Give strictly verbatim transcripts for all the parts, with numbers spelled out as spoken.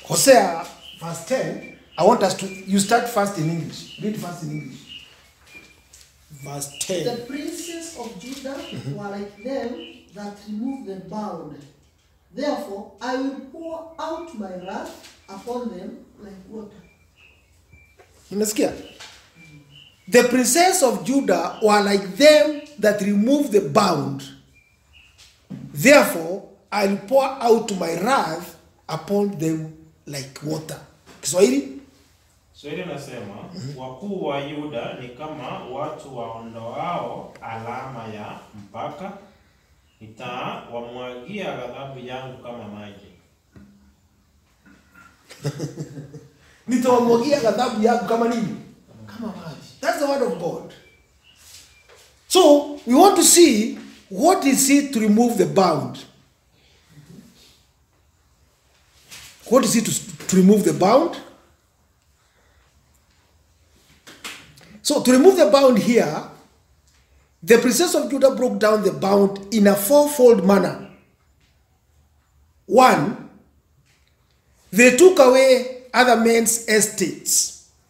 Hosea verse ten. I want us to, you start first in English. Read first in English. Verse ten. The princes of Judah mm-hmm. were like them that remove the bound. Therefore, I will pour out my wrath upon them like water. Unasikia? The princes of Judah were like them that remove the bound. Therefore, I will pour out my wrath upon them like water. Kiswahili? Kiswahili nasema, mm-hmm. wakuu wa Yuda ni kama watu waondoao alama ya mpaka, nitawamwagia ghadhabu yangu kama maji. Nitawamwagia ghadhabu yangu kama nini? Kama maji. That's the word of God. So, we want to see what is it to remove the bound. What is it to, to remove the bound? So, to remove the bound here, the princes of Judah broke down the bound in a fourfold manner. One, they took away other men's estates.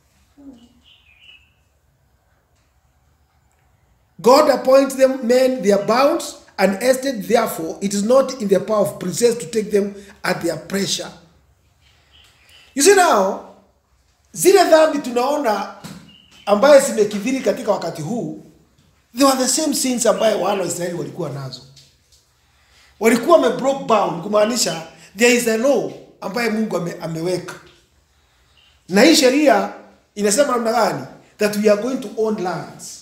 God appoints them men their bounds and estate, therefore it is not in the power of princes to take them at their pressure. You see now, zile dhambi tunaona ambaye zimekithiri katika wakati huu, they were the same sins ambaye wana wa Israeli walikuwa nazo. Walikuwa wame broke bound, kumaanisha there is a law ambaye Mungu ame, ameweka. Na hii sheria inasema namna gani? That we are going to own lands.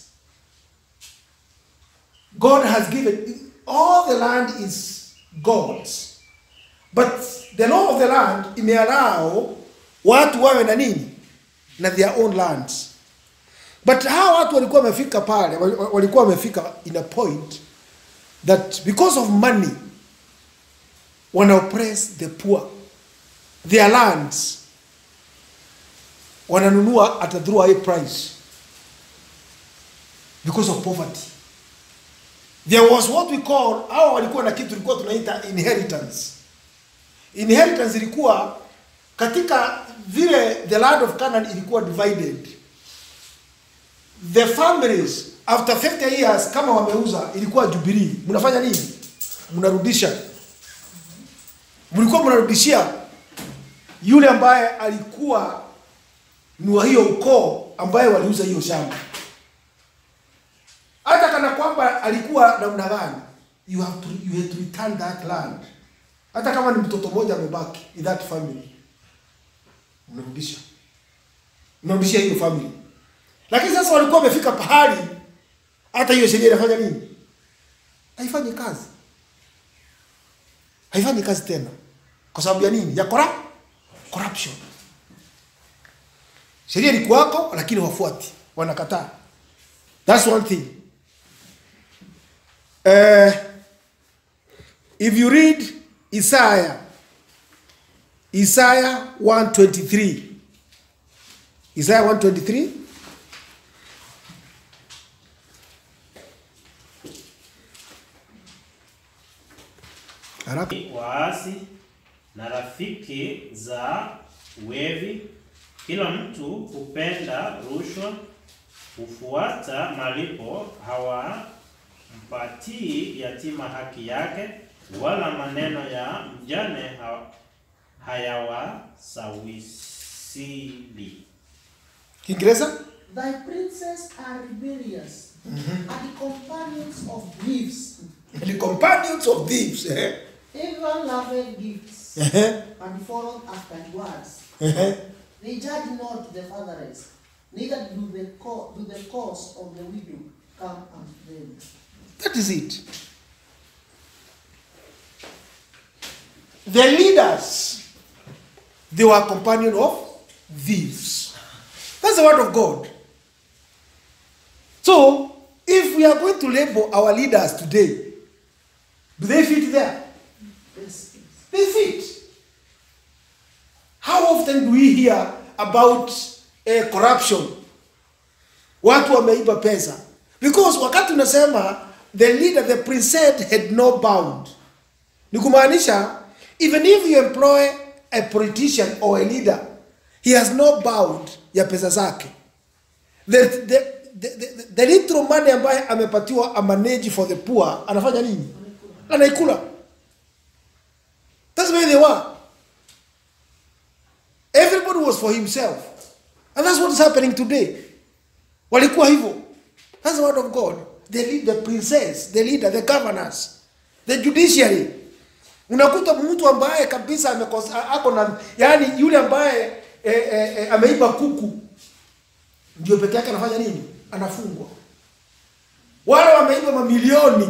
God has given, all the land is God's. But the law of the land imeallow watu wawe na nini? Na their own lands. But hawa watu walikuwa wamefika pale, walikuwa wamefika in a point that because of money, wana oppress the poor. Their lands wananunua at a through high price because of poverty. There was what we call, hawa walikuwa na kitu tulikuwa tunaita inheritance. Inheritance ilikuwa katika vile the land of Canaan ilikuwa divided. The families after fifty years kama wameuza ilikuwa jubilee. Mnafanya nini? Mnarudisha. Mlikuwa mnarudishia yule ambaye alikuwa ni wa hiyo ukoo ambaye waliuza hiyo shamba. Hata kana kwamba alikuwa namna gani, you have to you have to return that land. Hata kama ni mtoto mmoja amebaki in that family, unarudisha. Unarudishia hiyo family. Lakini sasa walikuwa wamefika pahali hata hiyo sheria inafanya nini? Haifanyi kazi. Haifanyi kazi tena. Kwa sababu ya nini? Ya corrupt corruption. Sheria ilikuwako lakini wafuati, wanakataa. That's one thing. Uh, if you read Isaiah, Isaiah one twenty-three, Isaiah one twenty-three, waasi na rafiki za wevi, kila mtu hupenda rushwa, hufuata malipo, hawampatii yatima haki yake, wala maneno ya mjane hayawasawisili. Kiingereza? Thy princes are rebellious, mm-hmm. and the companions of thieves. The companions of thieves, eh? Everyone loveth gifts, uh-huh. and followed after words. Uh-huh. They judge not the fatherless, neither do the, co do the cause of the widow come unto them. That is it. The leaders, they were companions of thieves. That's the word of God. So, if we are going to label our leaders today, do they fit there? Yes. They fit. How often do we hear about uh, corruption? Watu wameiba pesa. Because wakati unasema the leader, the princess had no bound. Ni kumaanisha, even if you employ a politician or a leader, he has no bound ya pesa zake. The, the, the, the, the little money ambaye amepatiwa a manage for the poor, anafanya nini? Anaikula. That's where they were. Everybody was for himself. And that's what is happening today. Walikuwa hivyo. That's the word of God. The lead, the princess, the leader, the governors, the judiciary. Unakuta mtu ambaye kabisa amekosa ako na, yani yule ambaye eh, eh, eh, ameiba kuku ndio peke yake anafanya nini? Anafungwa. Wale wameiba mamilioni.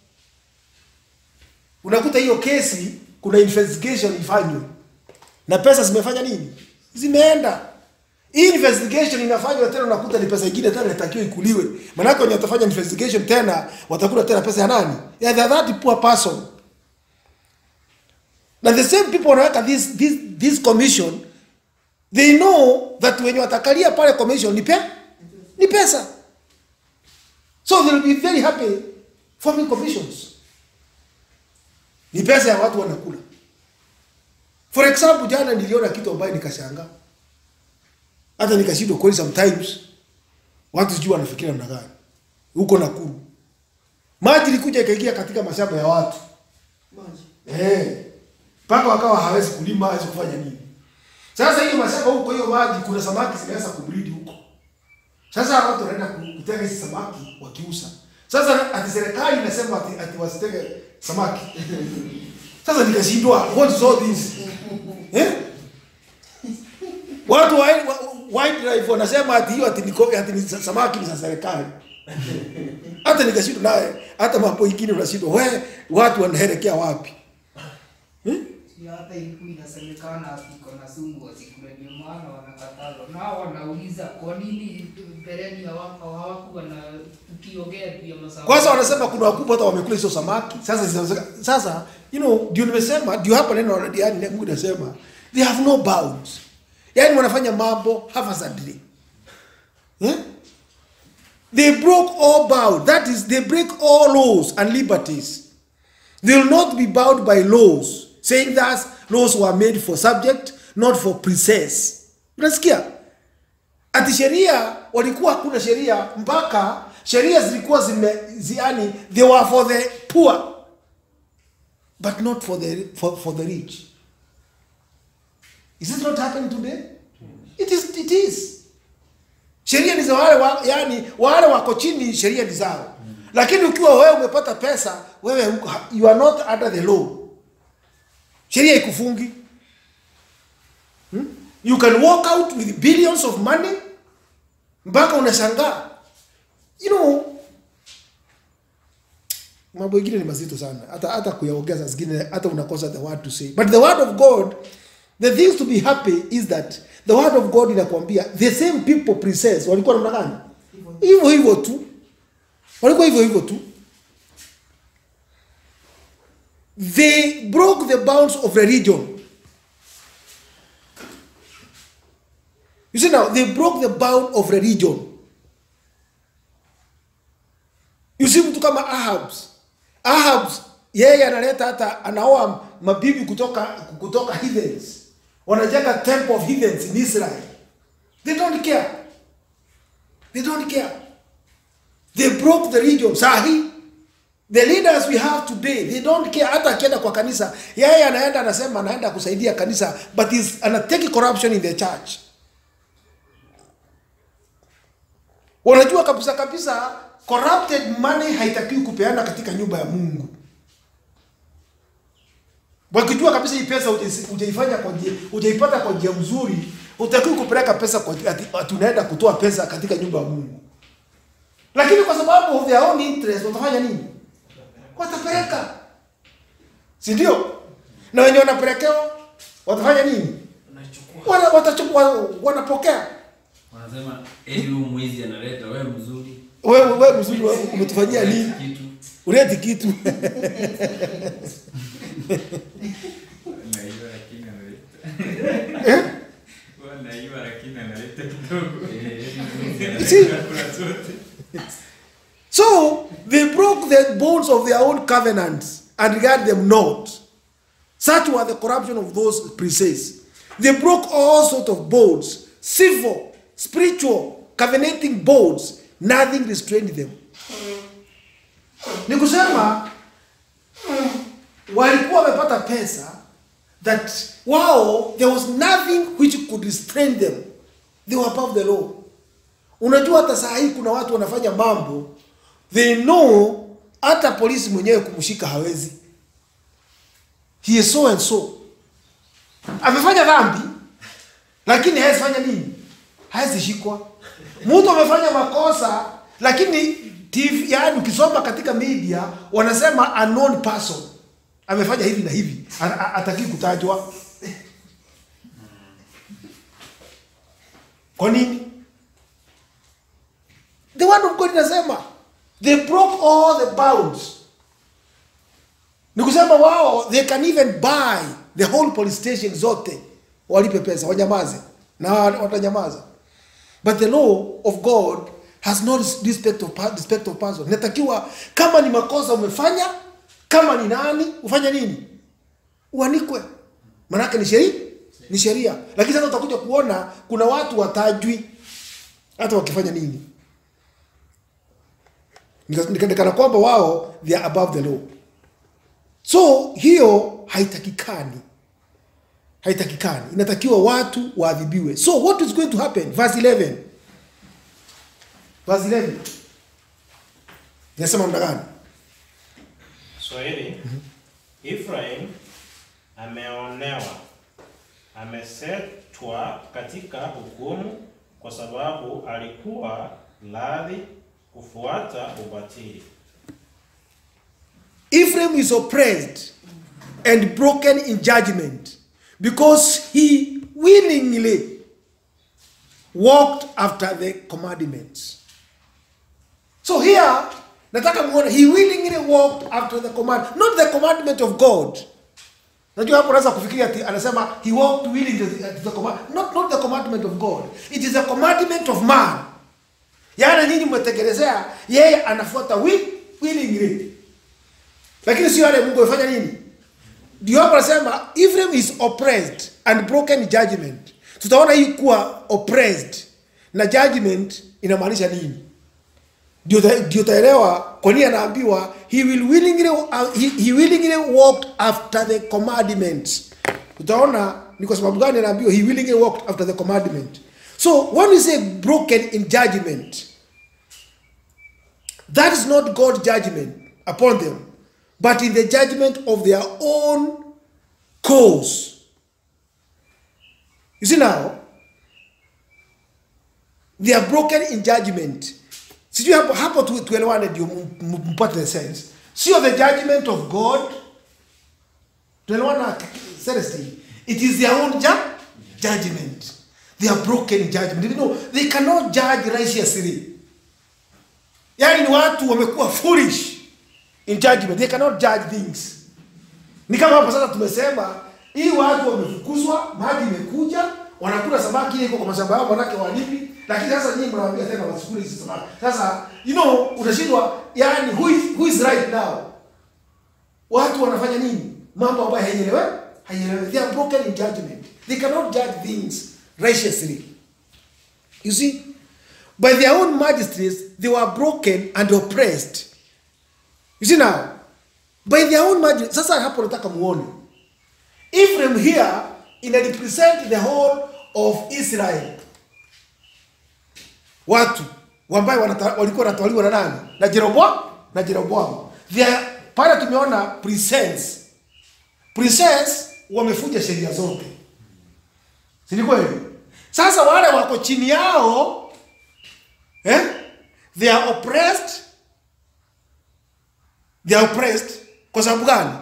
Unakuta hiyo kesi kuna investigation ifanywe. Na pesa zimefanya nini? Zimeenda. Hii investigation inafanywa tena, unakuta ni pesa nyingine tena inatakiwa ikuliwe. Maana yake wenye watafanya investigation tena watakula tena pesa ya nani? Ya the that poor person. Now the same people wanaweka this this this commission, they know that when watakalia pale commission ni pe ni pesa. So they will be very happy forming commissions. Ni pesa ya watu wanakula. For example, jana niliona kitu ambaye nikashangaa. Hata nikashindwa kweli, sometimes watu sijui wanafikiria namna gani. Huko Nakuru. Maji likuja ikaingia katika mashamba ya watu. Maji. Eh. Paka wakawa hawezi kulima, hawezi kufanya nini. Sasa hiyo mashamba huko, hiyo maji kuna samaki zimeanza kubreed huko. Sasa watu wanaenda kutega hizo samaki wakiuza. Sasa ati serikali inasema ati, ati wasitege samaki. Sasa nikashindwa, what is all this? Eh? Watu wa white life wanasema ati hiyo ati niko ati ni samaki ni za serikali. Hata nikashindwa naye, hata mambo mengine unashindwa, wewe watu wanaelekea wapi? Hmm? Hata ilikuwa inasemekana iko na sumu wasikule, ndio maana wanakatazwa. Nao wanauliza kwa nini pereni hawako hawakuwa na ukiongea pia masawa. Kwanza wanasema kuna wakubwa hata wamekula hizo samaki. Sasa sasa you know, ndio nimesema, ndio hapa neno already, yani Mungu anasema they have no bounds. Yani wanafanya mambo haphazardly. Eh? They broke all bounds. That is, they break all laws and liberties. They will not be bound by laws, saying that laws were made for subject, not for princess. Unasikia? Ati sheria walikuwa hakuna sheria mpaka sheria zilikuwa zime ziani, they were for the poor but not for the for, for the rich. Is it not happening today? It is it is. Sheria ni za wale wa, yani wale wako chini, sheria ni zao. Lakini ukiwa wewe umepata pesa, wewe you are not under the law. Sheria ikufungi. Hmm? You can walk out with billions of money mpaka unashangaa. You know, mambo mengine ni mazito sana. Hata hata kuyaongeza zingine hata unakosa the word to say. But the word of God, the things to be happy is that the word of God inakwambia the same people princess walikuwa namna gani? Hivyo hivyo tu. Walikuwa hivyo hivyo tu. They broke the bounds of religion. You see now, they broke the bound of religion. You see mtu kama Ahabs. Ahabs, yeye analeta hata anaoa mabibi kutoka kutoka heathens. Wanajenga temple of heathens in Israel. They don't care. They don't care. They broke the religion. Sahi, the leaders we have today, they don't care. Hata akienda kwa kanisa, yeye anaenda anasema anaenda kusaidia kanisa, but is anateki corruption in the church. Wanajua kabisa kabisa corrupted money haitakiwi kupeana katika nyumba ya Mungu. Wakijua kabisa hii pesa hujaifanya kwa njia, hujaipata kwa njia nzuri, utakiwa kupeleka pesa kwa tunaenda kutoa pesa katika nyumba ya Mungu. Lakini kwa sababu of their own interest watafanya nini? Watapeleka. Si ndio? Na wenye wanapelekewa watafanya nini? Wanachukua. Wana watachukua, wanapokea. Wanasema eti huyu mwizi analeta, wewe mzuri. Wewe wewe mzuri, umetufanyia nini? Kitu. Uleti kitu. Naiba lakini analeta. Eh? Naiba lakini analeta kidogo. So they broke the bones of their own covenants and regard them not. Such was the corruption of those priests. They broke all sorts of boards, civil, spiritual, covenanting boards. Nothing restrained them. Ni kusema walikuwa wamepata pesa that wow, there was nothing which could restrain them. They were above the law. Unajua hata saa hii kuna watu wanafanya mambo, they know hata polisi mwenyewe kumshika hawezi. He is so and so. Amefanya dhambi, lakini hawezi fanya nini? Hawezi shikwa. Mtu amefanya makosa, lakini T V, yaani ukisoma katika media wanasema a known person amefanya hivi na hivi, ataki kutajwa. Kwa nini? The word of God inasema they broke all the bounds. Ni kusema wao they can even buy the whole police station zote, walipe pesa wanyamaze na watanyamaza. But the law of God has no respect of respect of person. Natakiwa kama ni makosa umefanya, kama ni nani ufanya nini? Uanikwe. Maana ni sheria, ni sheria. Lakini sasa utakuja kuona kuna watu watajwi hata wakifanya nini. Nikadekana kwamba wao they are above the law. So hiyo haitakikani. Haitakikani. Inatakiwa watu waadhibiwe. So what is going to happen? Verse eleven. Verse eleven. Nasema namna gani? Swahili, Ephraim ameonewa, amesetwa katika hukumu kwa sababu alikuwa radhi kufuata ubatili. Ephraim is oppressed and broken in judgment because he willingly walked after the commandments. So here, nataka muone, he willingly walked after the command, not the commandment of God. Najua hapo unaweza kufikiria ati anasema he walked willingly to the command, not not the commandment of God. It is the commandment of man. Yaani nyinyi mmetekelezea, yeye anafuata willingly. Lakini sio wale Mungu afanya nini? Ndio hapo anasema Ephraim is oppressed and broken in judgment. Tutaona hii kuwa oppressed na judgment inamaanisha nini? Ndio taelewa kwa nini anaambiwa he will willingly uh, he, he willingly walked after the commandments. Utaona ni kwa sababu gani anaambiwa he willingly walked after the commandment. So when we say broken in judgment, that is not God's judgment upon them, but in the judgment of their own cause. You see now, they are broken in judgment. Sijui hapo hapo tuelewane ndio mpate the sense. Sio the judgment of God. Tuelewana seriously. It is their own ju judgment. They are broken in judgment. You know, they cannot judge righteously. Yaani ni watu wamekuwa foolish in judgment. They cannot judge things. Ni kama hapo sasa tumesema hii watu wamefukuzwa, maji imekuja, wanakula samaki ile iko kwa mashamba yao manake walipi, lakini sasa nyinyi mnawaambia tena wasikule hizo samaki. Sasa you know unashindwa, yani who is, who is right now? Watu wanafanya nini? Mambo ambayo haieleweki, haieleweki. They are broken in judgment. They cannot judge things righteously. You see, by their own magistrates they were broken and oppressed. You see now, by their own magistrates. Sasa hapo nataka muone Ephraim here in represent the whole of Israel. Watu ambao walikuwa wanatawaliwa na nani? Na Jeroboam, na Jeroboam. They pale tumeona presence. Presence wamefuja sheria zote. Si ni kweli? Sasa wale wako chini yao eh? They are oppressed. They are oppressed kwa sababu gani?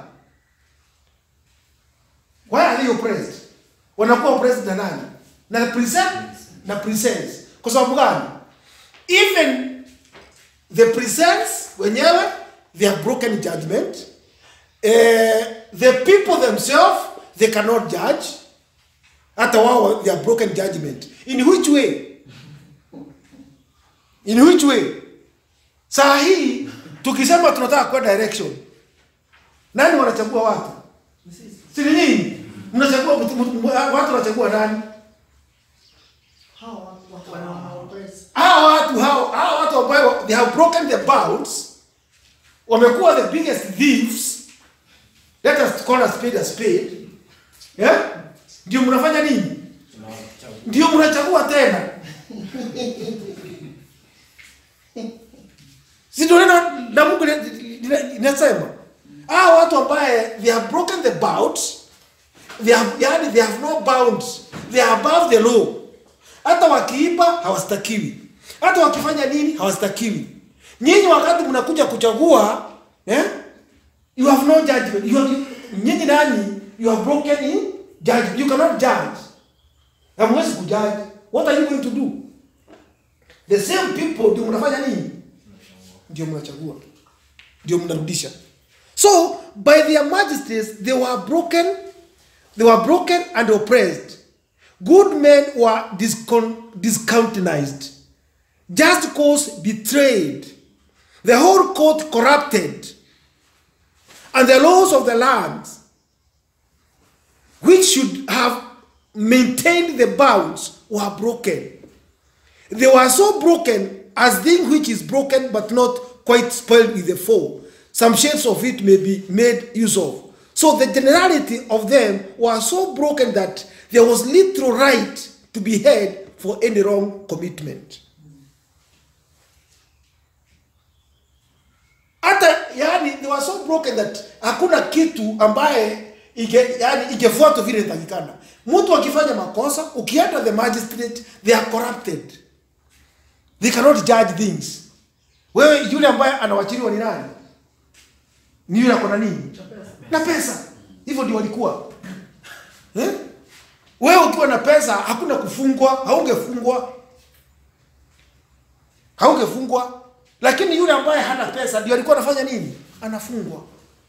Why are they oppressed? Wanakuwa oppressed na nani? Na presence, na presence. Kwa sababu gani? Even the presence wenyewe they are broken in judgment. Uh, the people themselves they cannot judge. Hata wao they are broken judgment. In which way? In which way? Saa hii tukisema tunataka kwa direction, nani wanachagua watu? Si ni nini? Mnachagua watu wanachagua nani? Hao watu wanaoppress. Hao watu hao hao watu ambao they have broken the bounds, wamekuwa the biggest thieves. Let us call a spade a spade. Yeah? Ndio mnafanya nini? Ndio mnachagua tena. Si ndio neno la Mungu linasema? Hao watu ambaye they have broken the bounds, they have yani they have no bounds. They are above the law. Hata wakiiba hawastakiwi. Hata wakifanya nini hawastakiwi. Nyinyi wakati mnakuja kuchagua, eh? You have no judgment. You have, nyinyi nani? You have broken in judgment. You cannot judge. Hamwezi kujudge. What are you going to do? The same people ndio mnafanya nini? Ndio mnachagua. Ndio mnarudisha. So, by their magistrates, they were broken, they were broken and oppressed. Good men were discon discountenized. Just cause betrayed. The whole court corrupted. And the laws of the land, which should have maintained the bounds, were broken. They were so broken as thing which is broken but not quite spoiled with the fall. Some shades of it may be made use of. So the generality of them were so broken that there was little right to be had for any wrong commitment. Hata yani they were so broken that hakuna kitu ambaye ige yani ingefuatwa vile inatakikana. Mtu akifanya makosa, ukienda the magistrate, they are corrupted. They cannot judge things. Wewe yule ambaye anawachiliwa ni nani? Ni yule akona nini? Na pesa. Hivyo ndio walikuwa. Eh? Wewe ukiwa na pesa hakuna kufungwa, haungefungwa. Haungefungwa. Lakini yule ambaye hana pesa ndio alikuwa anafanya nini? Anafungwa.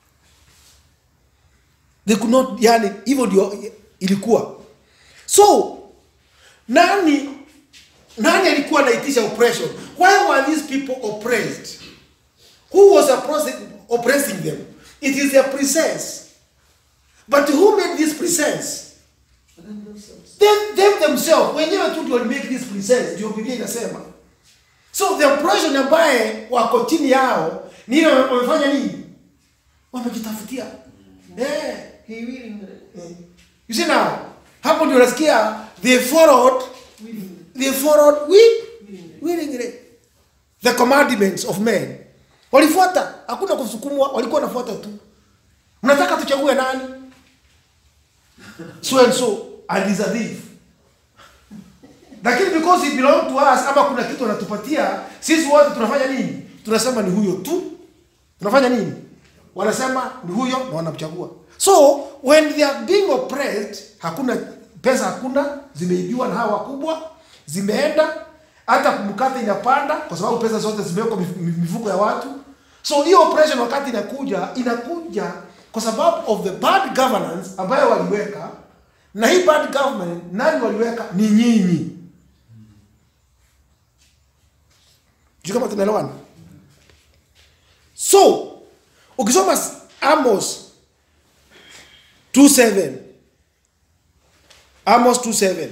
They could not, yani hivyo ndio ilikuwa. So nani nani alikuwa anaitisha oppression? Why were these people oppressed? Who was oppressing them? It is a princess. But who made this princess? Them themselves. Them, them themselves. Wenyewe tu ndio make this princess. Ndio Biblia inasema. So the oppression ambaye wako chini yao nini wamefanya nini? Wamejitafutia. Eh, He willingly. you see now, hapo ndio unasikia they followed Willingly. they followed we willingly the commandments of men. Walifuata, hakuna kusukumwa, walikuwa wanafuata tu. Mnataka tuchague nani? So and so and is a thief. Lakini because it belong to us, ama kuna kitu anatupatia, sisi wote tunafanya nini? Tunasema ni huyo tu. Tunafanya nini? Wanasema ni huyo na wanamchagua. So when they are being oppressed, hakuna pesa, hakuna, zimeibiwa na hawa wakubwa, zimeenda hata mkate inapanda kwa sababu pesa zote zimewekwa mifuko ya watu. So hiyo oppression wakati inakuja, inakuja kwa sababu of the bad governance ambayo waliweka, na hii bad government nani waliweka? Ni nyinyi. Juu kama tunaelewana. So ukisoma Amos two seven, Amos two seven,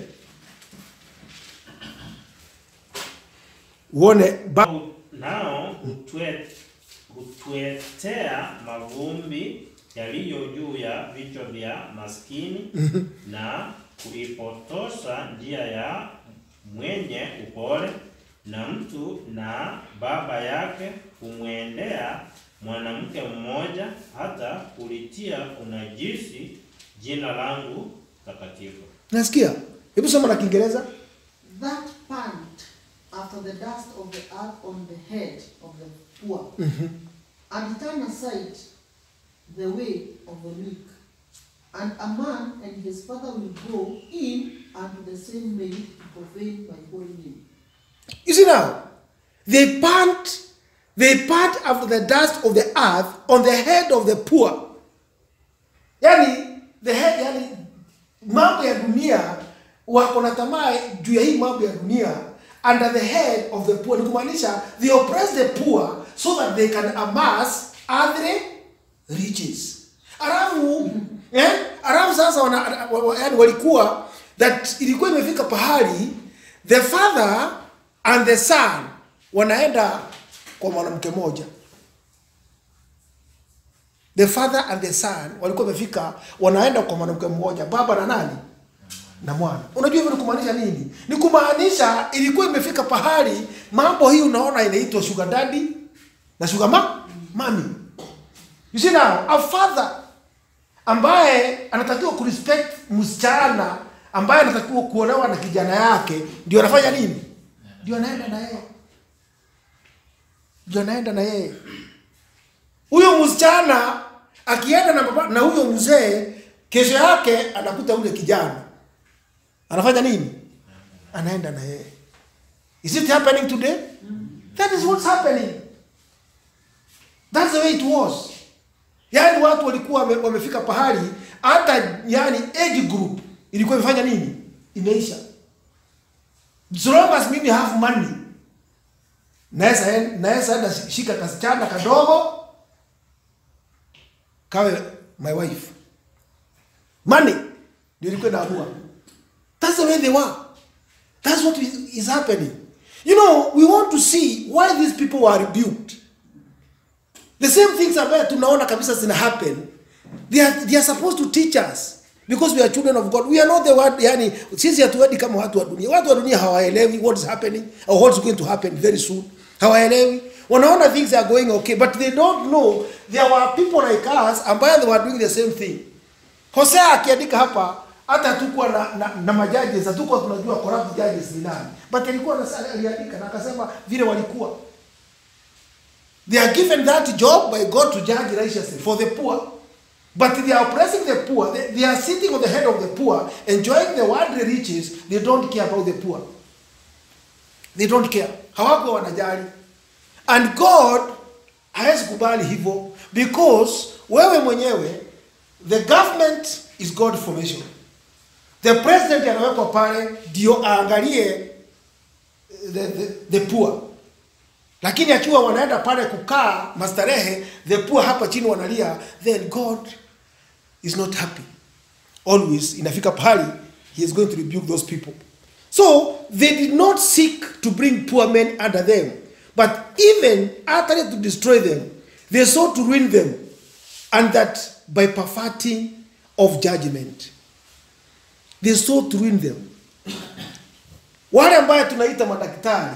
uone ba nao hutwe- hutwetea mavumbi yaliyo juu ya vichwa vya maskini na kuipotosha njia ya mwenye upole, na mtu na baba yake kumwendea mwanamke mmoja hata kulitia unajisi jina langu takatifu. nasikia. Hebu soma na Kiingereza. That pant after the dust of the earth on the head of the poor, and turn aside the way of the meek. And a man and his father will go in unto the same maid to profane my holy name. You see now, they pant, they pant after the dust of the earth on the head of the poor. Yani, the head, yani, mambo ya dunia, wako na tamaa juu ya hii mambo ya dunia, under the head of the poor. Ni kumaanisha, they oppress the poor so that they can amass other riches. Alafu, eh, Alafu sasa wana, yani walikuwa that ilikuwa imefika pahali the father and the son wanaenda kwa mwanamke moja. The father and the son walikuwa wamefika wanaenda kwa mwanamke mmoja, baba na nani? Na mwana. Unajua hivyo ni kumaanisha nini? Ni kumaanisha ilikuwa imefika pahali mambo hii unaona inaitwa sugar daddy na sugar ma mommy. You see now, a father ambaye anatakiwa kurespect msichana ambaye anatakiwa kuolewa na kijana yake, ndio anafanya nini? Ndio anaenda na yeye. Ndio anaenda na yeye. Huyo msichana akienda na baba na huyo mzee, kesho yake anakuta ule kijana. Anafanya nini? Anaenda na yeye. Is it happening today? That is what's happening. That's the way it was. Yaani watu walikuwa wamefika pahali hata yani age group ilikuwa imefanya nini? Imeisha. So long as mimi have money, naweza naweza enda shika kasichana kadogo kawe my wife. Money ndio ilikuwa inaamua. That's the way they were. That's what is happening. You know, we want to see why these people were rebuked. The same things ambayo tunaona kabisa zina happen. They are, they are supposed to teach us. Because we are children of God. We are not the word, yani, sisi hatuendi kama watu wa dunia. Watu wa dunia hawaelewi what is happening or what is going to happen very soon. Hawaelewi. Wanaona things are going okay, but they don't know there were people like us ambayo they were doing the same thing. Hosea akiandika hapa, hata hatukuwa na, na, na majaji, hatukuwa tunajua corrupt judges ni nani. But alikuwa aliandika na akasema vile walikuwa. They are given that job by God to judge righteously for the poor. But they are oppressing the poor. They, they are sitting on the head of the poor, enjoying the worldly riches. They don't care about the poor. They don't care. Hawako wanajali. And God hawezi kubali hivyo because wewe mwenyewe, the government is God formation. The president anawekwa pale ndio aangalie the, the, the poor. Lakini akiwa wanaenda pale kukaa mastarehe, the poor hapa chini wanalia, then God is not happy. Always inafika pahali he is going to rebuke those people. So they did not seek to bring poor men under them, but even utterly to destroy them, they sought to ruin them, and that by perverting of judgment. They sought to ruin them. Wale ambaye tunaita madaktari,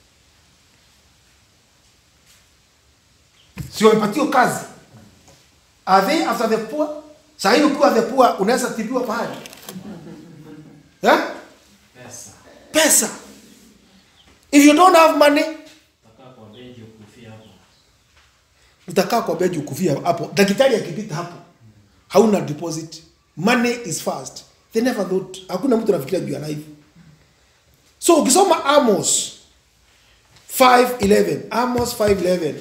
si wamepatiwa kazi. Are they after the poor? Saa hii ukiwa the poor unaweza tibiwa pahali. Yeah? Pesa. Pesa. If you don't have money, Utakaa kwa benji ukufia hapo. utakaa kwa benji ukufia hapo. Daktari akipita hapo, hauna deposit. Money is fast. They never thought. Hakuna mtu anafikiria juu ya life. So ukisoma Amos five eleven, Amos five eleven.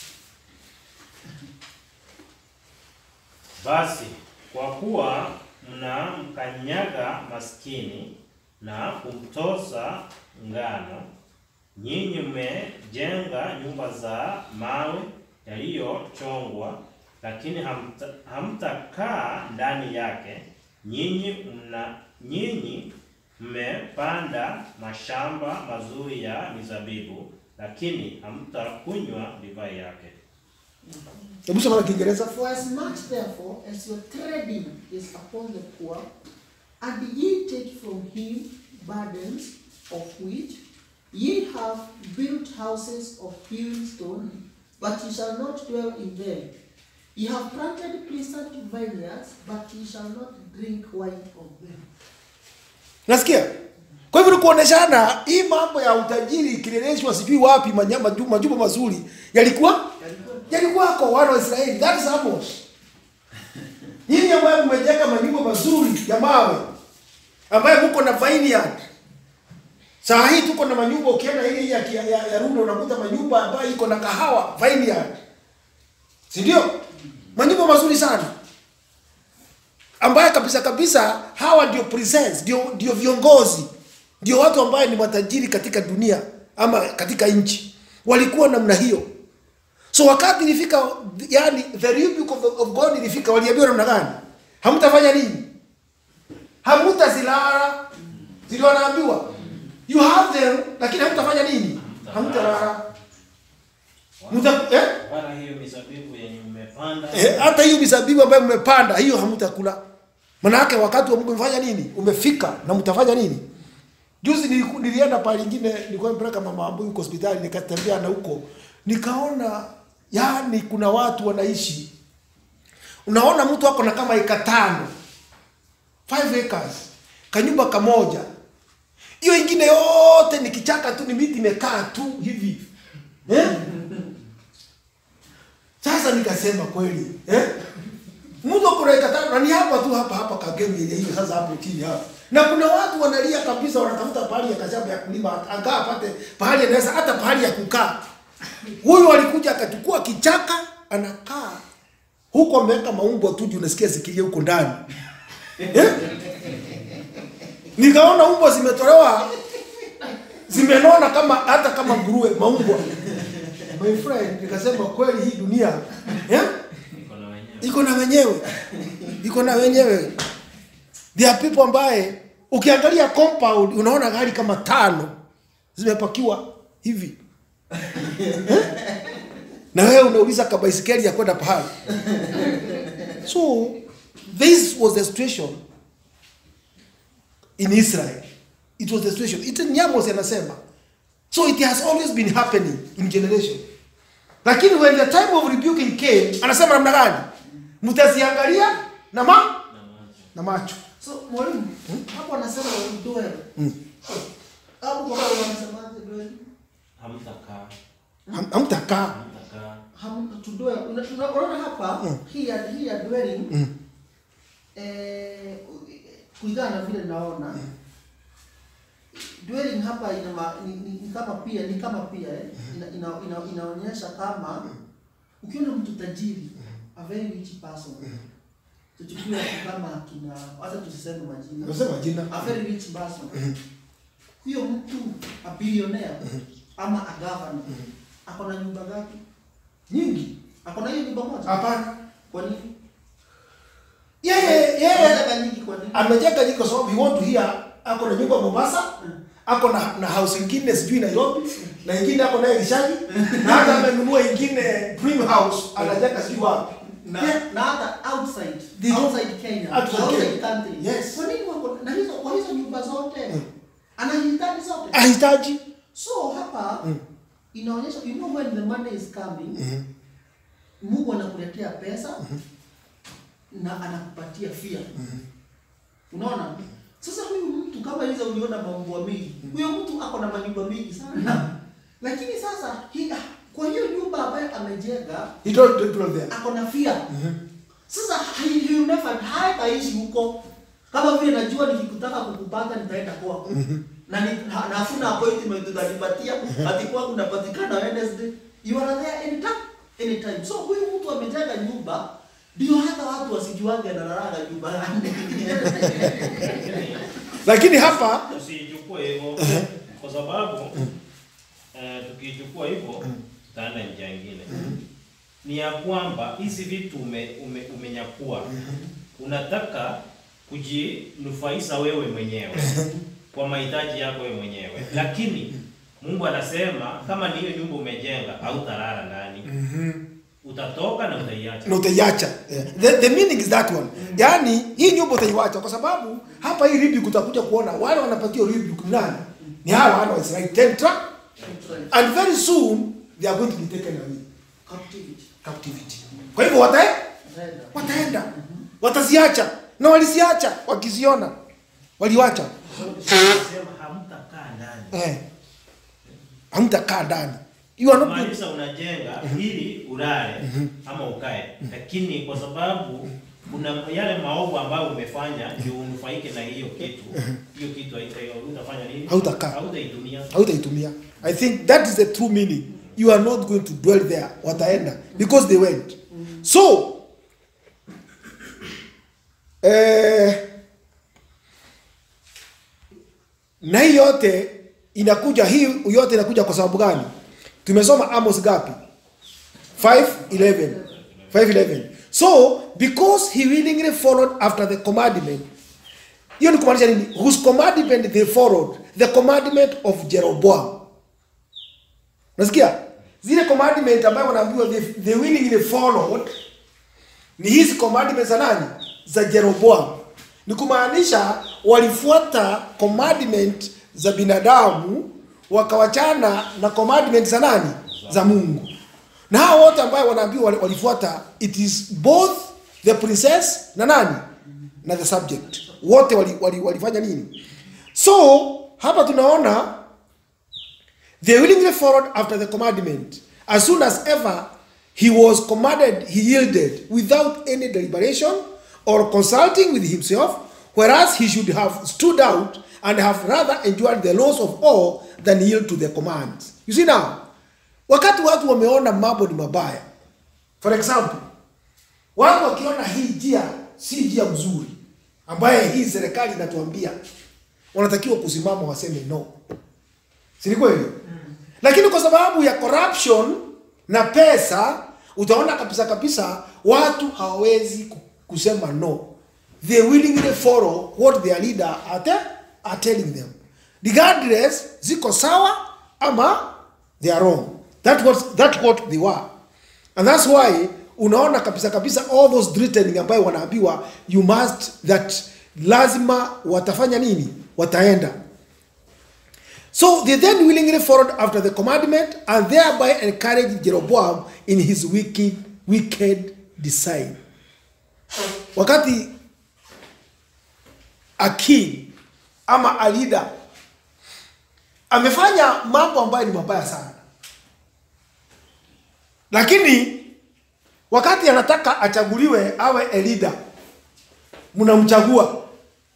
Basi kwa kuwa mnamkanyaga maskini na kumtosa ngano, nyinyi mmejenga nyumba za mawe yaliyochongwa, lakini hamta, hamtakaa ndani yake. Nyinyi mna nyinyi mmepanda mashamba mazuri ya mizabibu, lakini hamtakunywa divai yake. Hebu soma Kiingereza. For as much therefore as your treading is upon the poor, and ye take from him burdens of which ye have built houses of hewn stone, but ye shall not dwell in them. Ye have planted pleasant vineyards, but ye shall not drink wine of them. Nasikia? Kwa hivyo kuoneshana hii mambo ya utajiri ikileleshwa sijui wapi manyama majumba mazuri yalikuwa yalikuwa kwa wana wa Israeli. That is Amos. Nyinyi ambao mmejenga manyumba mazuri ya mawe ambayo mko na vineyard. Saa hii tuko na manyumba, ukienda ile ya ya, ya, ya Rundo unakuta manyumba ambayo iko na kahawa vineyard. Si ndio? Manyumba mazuri sana. Ambaye kabisa kabisa hawa ndio presence, ndio ndio viongozi, ndio watu ambao ni matajiri katika dunia ama katika nchi. Walikuwa namna hiyo. So wakati ilifika, yani the rebuke of, of God ilifika, waliambiwa namna gani? hamtafanya nini? Hamtazilala. Zile wanaambiwa you have them, lakini hamtafanya nini? Hamtalala. Mta eh? Wala hiyo mizabibu yenye mmepanda. Eh, hata hiyo mizabibu ambayo mmepanda hiyo hamtakula. Maana yake wakati wa Mungu mfanya nini? Umefika na mtafanya nini? Juzi niliku, nilienda pale nyingine, nilikuwa nimepeleka mama ambaye yuko hospitali, nikatembea na huko. Nikaona yani kuna watu wanaishi. Unaona mtu wako na kama eka tano. five acres. Kanyumba kamoja. Hiyo ingine yote ni kichaka tu, ni miti imekaa tu hivi. Eh? Sasa nikasema kweli, eh? Mtu kuna eka tano na ni hapa tu hapa hapa Kagemi ile hiyo sasa hapo chini hapa. Na kuna watu wanalia kabisa, wanatafuta pahali ya kashamba ya kulima, angaa apate pahali anaweza hata pahali ya kukaa. Huyu alikuja akachukua kichaka anakaa. Huko ameweka maumbo tu juu unasikia sikilia huko ndani. Eh? Nikaona umbo zimetolewa zimenona kama hata kama nguruwe maumbo. My friend, nikasema kweli hii dunia, eh? Iko na wenyewe. Iko na wenyewe. There are people ambaye ukiangalia compound unaona gari kama tano zimepakiwa hivi. Eh? Na wewe unauliza kama baisikeli ya kwenda pahali. So this was the situation in Israel. It was the situation. It in Amos anasema. So it has always been happening in generation. Lakini when the time of rebuking came, anasema namna gani? Mtaziangalia na ma na macho. So mwalimu, hmm? Hapo anasema dwell. Mm. Hapo kwa sababu anasema dwell. Hamtakaa. Ham, hamtakaa. Hamtakaa. Ham to dwell. Unaona hapa Mm. here here dwelling. Mm. Eh kulingana na vile naona. Mm. Dwelling hapa ina ma, ni, ni, ni kama pia ni kama pia eh ina, ina, ina, inaonyesha kama ukiona mtu tajiri, a very rich person. Tuchukue kama kina hata tusiseme majina. Unasema jina. A very rich person. Huyo mtu a billionaire ama a governor. Ako na nyumba ngapi? Nyingi. Ako na hiyo nyumba moja? Hapana. Kwa nini? Yeye yeye Amejenga nyingi kwa nini? amejenga nyingi kwa sababu we want to hear ako na nyumba Mombasa, ako na na house nyingine sijui Nairobi, na nyingine ako na Gishagi, na hata amenunua nyingine dream house anajenga sijui wapi. Na na hata outside, They don't- outside Kenya, outside outside Kenya. country. Yes. Kwa nini wako na hizo kwa hizo nyumba zote? Anahitaji zote. Ahitaji. So hapa Mm. inaonyesha you know when the money is coming, Mhm. Mungu anakuletea pesa na anakupatia fear. Unaona? Sasa huyu mtu kama hizo uliona maumbo mingi. Huyo mtu ako na manyumba mingi sana. Lakini sasa hi, kwa hiyo nyumba ambayo amejenga He told the people there. ako na fear. Sasa he will never hataishi huko. Kama vile najua nikikutaka kukupata nitaenda kwako. Na ni na na hakuna appointment utanipatia ati kwa kunapatikana Wednesday. You are there anytime anytime. So huyu mtu amejenga nyumba ndio hata watu wasijuange analala nyumba gani. Lakini hapa Usichukue hivyo kwa sababu eh, tukichukua hivyo tutaenda njia nyingine. Ni ya kwamba hizi vitu ume, ume, umenyakua unataka kujinufaisha wewe mwenyewe kwa mahitaji yako wewe mwenyewe, lakini Mungu anasema kama ni hiyo nyumba umejenga hautalala ndani. Utatoka na utaiacha. na utaiacha. Yeah. The, the meaning is that one. Yaani hii nyumba utaiacha kwa sababu hapa hii rebuke utakuja kuona wale wanapatia rebuke nani? Ni hawa wana wa Israeli tentra, and very soon they are going to be taken away. Captivity. Captivity. Kwa hivyo watae Renda. wataenda. Wataziacha. Na waliziacha wakiziona. Waliwacha. Anasema hamtakaa ndani. Eh. Hamtakaa ndani. You are not going Maanisha unajenga ili ulale ama ukae, lakini kwa sababu kuna yale maovu ambayo umefanya ndio unufaike na hiyo kitu. Hiyo kitu haita- utafanya nini? Hautakaa. Hautaitumia. hautaitumia. I think that is the true meaning. You are not going to dwell there. Wataenda because they went. So eh, na hii yote inakuja, hii yote inakuja kwa sababu gani? Tumesoma Amos gapi? five eleven. five eleven. So because he willingly followed after the commandment, hiyo ni kumaanisha nini? Whose commandment they followed? The commandment of Jeroboam. Nasikia? Zile commandment ambayo wanaambiwa they, they willingly followed ni hizi commandments za nani? Za Jeroboam. Ni kumaanisha walifuata commandment za binadamu wakawachana na commandment za nani? Za Mungu. Na hao wote ambao wanaambiwa walifuata, it is both the princess na nani? Na the subject. Wote wali, wali, walifanya nini? So hapa tunaona they willingly followed after the commandment. As soon as ever he was commanded, he yielded without any deliberation or consulting with himself, whereas he should have stood out and have rather endured the loss of all than yield to the commands. You see now, wakati watu wameona mambo ni mabaya, for example, watu wakiona hii njia si njia mzuri ambaye hii serikali inatuambia, wanatakiwa kusimama waseme no. Si ni kweli? Mm. Lakini kwa sababu ya corruption na pesa, utaona kabisa kabisa watu hawawezi kusema no. They willingly follow what their leader are, te are telling them. Regardless, ziko sawa ama they are wrong. That was that what they were. And that's why unaona kabisa kabisa all those threatening ambayo wanaambiwa you must, that lazima watafanya nini? Wataenda. So they then willingly followed after the commandment and thereby encouraged Jeroboam in his wicked wicked design. Wakati a king ama a leader amefanya mambo ambayo ni mabaya sana, lakini wakati anataka achaguliwe awe a leader, mnamchagua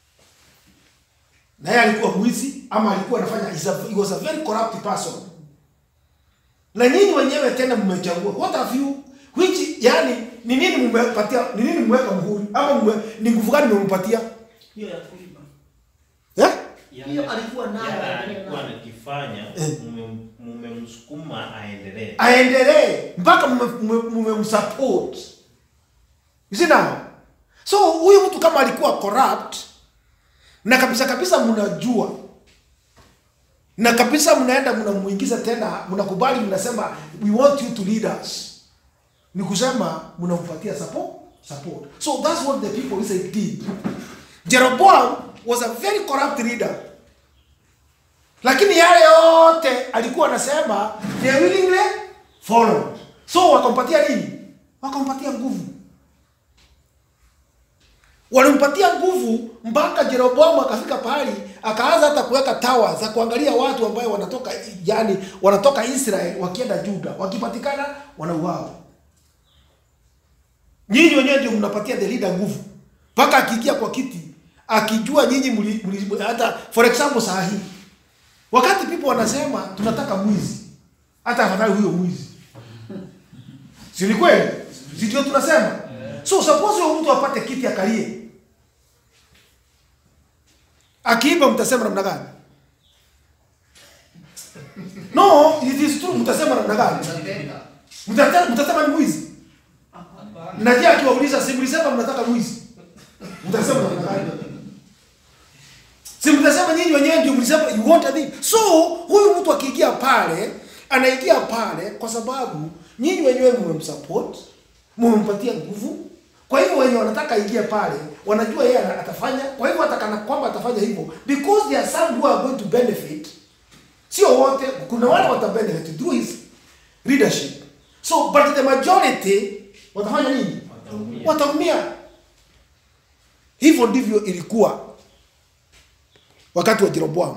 na yeye alikuwa mwizi ama alikuwa anafanya, he was a very corrupt person, na nyinyi wenyewe tena mmechagua. What have you, which yani ni nini mmepatia, ni nini mmeweka muhuri ama mwe, ni nguvu gani mmempatia? Hiyo ya kuiba. Eh? Hiyo alikuwa nayo, alikuwa anakifanya, mmemsukuma aendelee. Aendelee mpaka mmemsupport. You see now? So huyu mtu kama alikuwa corrupt na kabisa kabisa mnajua, na kabisa mnaenda mnamuingiza tena, mnakubali, mnasema we want you to lead us, ni kusema mnampatia support support. So that's what the people Israel did. Jeroboam was a very corrupt leader, lakini yale yote alikuwa anasema they willingly followed. So wakampatia nini? Wakampatia nguvu. Walimpatia nguvu mpaka Jeroboam akafika pahali akaanza hata kuweka tawa za kuangalia watu ambao wanatoka, yani wanatoka Israel wakienda Juda, wakipatikana wanauawa. Nyinyi wenyewe ndio mnapatia the leader nguvu. Mpaka akiingia kwa kiti akijua nyinyi muli, muli, hata for example saa hii wakati people wanasema tunataka mwizi, hata afadhali huyo mwizi. Si ni kweli? Sio tunasema. So suppose huyo mtu apate kiti akalie, akiiba mtasema namna gani? No, it is true, mtasema namna gani? Mtasema mtasema ni mwizi. Na je akiwauliza si mlisema mnataka mwizi? Mtasema namna gani? Si mtasema nyinyi wenyewe ndio mlisema you want a thing. So huyu mtu akiingia pale, anaingia pale kwa sababu nyinyi wenyewe mmemsupport, mmempatia nguvu. Kwa hivyo wenyewe wanataka aingie pale, wanajua yeye atafanya, kwa hivyo atakana kwamba atafanya hivyo because there are some who are going to benefit. Sio wote, kuna wale watabenefit through his leadership. So but the majority watafanya nini? Wataumia. Wataumia. Hivyo ndivyo ilikuwa wakati wa Jeroboam.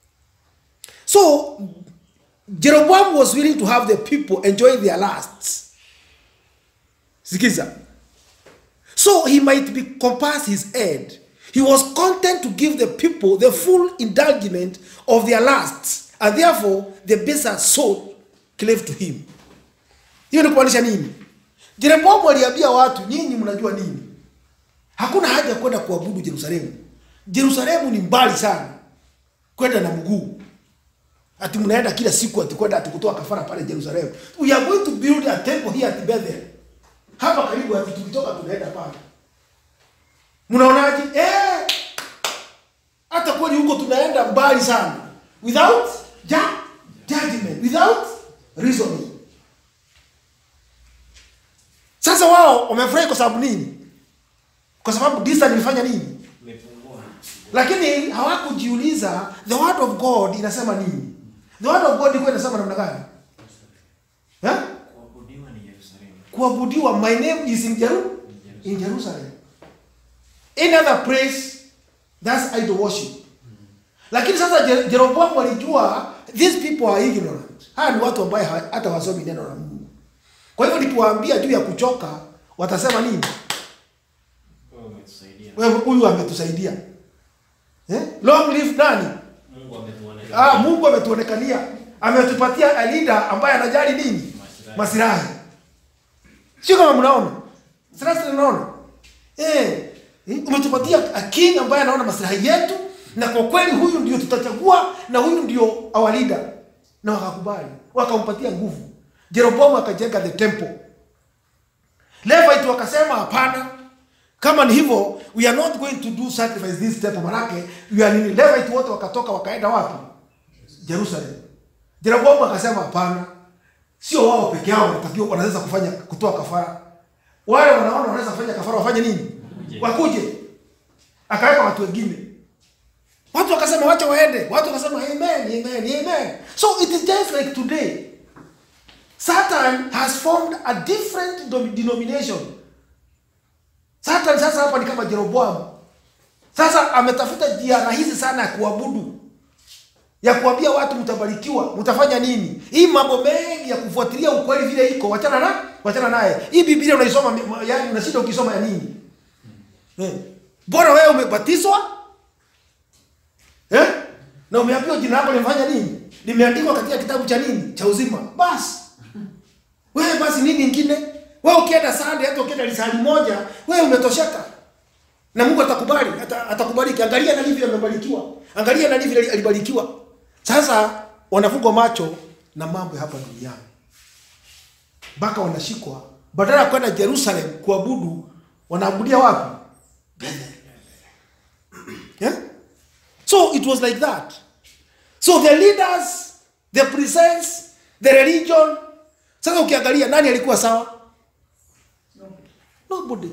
So Jeroboam was willing to have the people enjoy their lusts. Sikiza. So he might be compass his end. He was content to give the people the full indulgence of their lusts, and therefore the baser soul clave to him. Hiyo ni kumaanisha nini? Jeroboam aliambia watu, nyinyi mnajua nini? Hakuna haja kwenda kuabudu Yerusalemu. Yerusalemu ni mbali sana kwenda na mguu. Ati mnaenda kila siku ati kwenda ati kutoa kafara pale Yerusalemu. We are going to build a temple here at Bethel. hapa karibu ati tukitoka tunaenda pale. Mnaonaje? Eh. Hata kweli huko tunaenda mbali sana. Without ja judgment, without reasoning. Sasa wao wamefurahi kwa sababu nini? Kwa sababu distance ilifanya nini? Imepungua. Lakini hawakujiuliza the word of God inasema nini? The word of God iko inasema namna gani? Eh? Kuabudiwa ni Yerusalemu. Kuabudiwa, my name is in Jerusalem. In Jerusalem. In other place, that's idol worship. Lakini sasa Jeroboam walijua these people are ignorant. Hawa ni watu ambao hata wasomi neno la Mungu. Kwa hivyo nikiwaambia juu ya kuchoka, watasema nini? Wewe umetusaidia. Wewe huyu ametusaidia. Eh? Long live nani? Mungu ametuonekania. Ah, Mungu ametuonekania. Ametupatia a leader ambaye anajali nini? Masilahi. Sio kama mnaona. Sasa tunaona. Eh, umetupatia a king ambaye anaona masilahi yetu, na kwa kweli huyu ndio tutachagua na huyu ndio our leader. Na wakakubali, wakampatia nguvu. Jeroboam akajenga the temple. Levite wakasema hapana. Kama ni hivyo, we are not going to do sacrifice this temple. Manake, we are in Levite wote wakatoka wakaenda wapi? Jerusalem. Jeroboam akasema hapana. Sio wao peke yao wanatakiwa wanaweza kufanya kutoa kafara. Wale wanaona wanaweza kufanya kafara wafanye nini? Wakuje. Akaweka watu wengine. Watu wakasema wacha waende. Watu wakasema amen, amen, amen. So it is just like today. Satan has formed a different denomination. Satan sasa hapa ni kama Jeroboam. Sasa ametafuta njia rahisi sana ya kuabudu. Ya kuambia watu mtabarikiwa, mtafanya nini? Hii mambo mengi ya kufuatilia ukweli vile iko, wachana na, wachana naye. Hii Biblia unaisoma yani unashinda ukisoma ya nini? Eh. Bora wewe umebatizwa? Eh? Na umeambiwa jina lako limefanya nini? Limeandikwa katika kitabu cha nini? Cha uzima. Basi. Wewe basi nini kingine? Wewe ukienda Sunday hata ukienda lisali moja, wewe umetosheka. Na Mungu atakubali, atakubariki. Angalia na hivi amebarikiwa. Angalia na hivi alibarikiwa. Sasa wanafungwa macho na mambo hapa duniani. Baka wanashikwa, badala ya kwenda Jerusalem kuabudu, wanaabudia wapi? Yeah? So it was like that. So the leaders, the presence, the religion. Sasa ukiangalia nani alikuwa sawa? Nobody.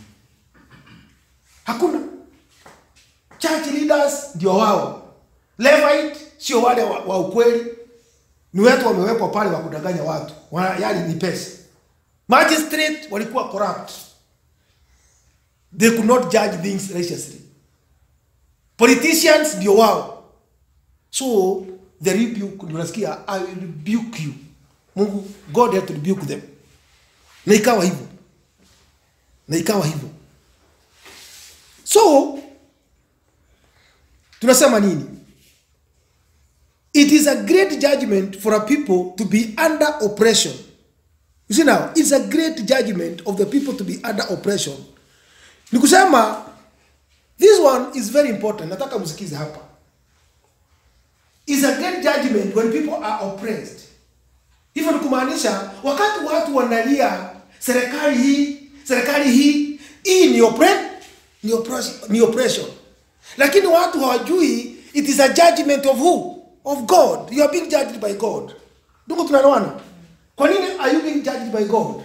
Hakuna. Church leaders ndio wao. Levite sio wale wa, wa ukweli. Ni watu wamewekwa pale wa kudanganya watu. Wana, yani ni pesa. Magistrate walikuwa corrupt. They could not judge things righteously. Politicians ndio wao. So the rebuke, unasikia, I will rebuke you. Mungu, God had to rebuke them. Na ikawa hivyo. Na ikawa hivyo. So tunasema nini? It is a great judgment for a people to be under oppression. You see now, it's a great judgment of the people to be under oppression. Nikusema, this one is very important. Nataka msikize hapa. It's a great judgment when people are oppressed. Hivyo ni kumaanisha wakati watu wanalia serikali hii, serikali hii, hii ni oppression, ni oppression, ni oppression. Lakini watu hawajui it is a judgment of who? Of God. You are being judged by God. Ndugu tunaelewana? Kwa nini are you being judged by God?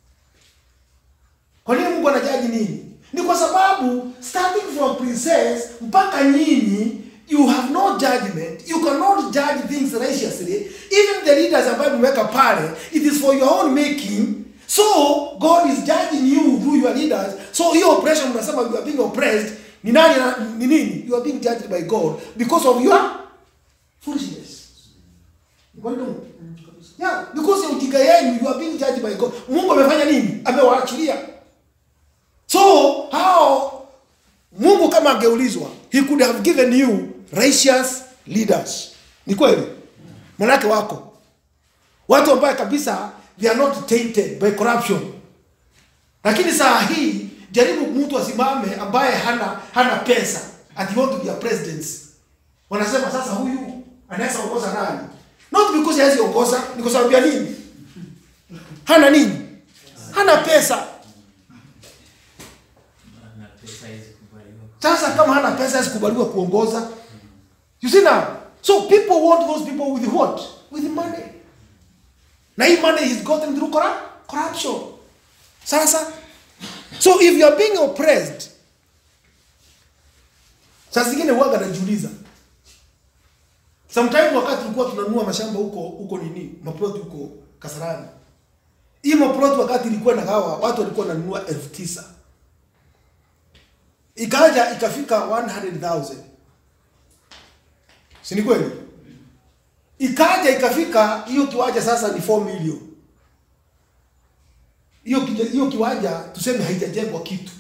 Kwa nini Mungu anajaji nini? Ni kwa sababu starting from princess mpaka nyinyi, you have no judgment. You cannot judge things righteously. Even the leaders ambao mmeweka pale, it is for your own making. So God is judging you through your leaders. So hiyo oppression mnasema you are being oppressed. Ni nani ni nini? You are being judged by God because of your foolishness. Yeah, because ya ujinga yenu you are being judged by God. Mungu amefanya nini? Amewaachilia. So how Mungu kama angeulizwa, he could have given you righteous leaders. Ni kweli? Manake wako watu ambao kabisa they are not tainted by corruption. Lakini saa hii jaribu mtu asimame ambaye hana hana pesa and you want to be a president. Wanasema sasa huyu anaweza kuongoza nani? Not because he has ongoza, ni kwa sababu ya nini? Hana nini? hana pesa. Na pesa hizi kubaliwa. Sasa kama hana pesa hawezi kubaliwa kuongoza. You see now? So people want those people with what? With money. Na hii money is gotten through corrupt, corruption. Sasa, so if you are being oppressed, sasa zingine huwaga najiuliza. Sometimes wakati tulikuwa tunanunua mashamba huko huko nini, maploti huko Kasarani. Hii maploti wakati ilikuwa na gawa, watu walikuwa wananunua elfu tisa. Ikaja ikafika one hundred thousand. Si ni kweli? Ikaja ikafika hiyo kiwanja sasa ni four million. Hiyo hiyo kiwanja tuseme haijajengwa kitu.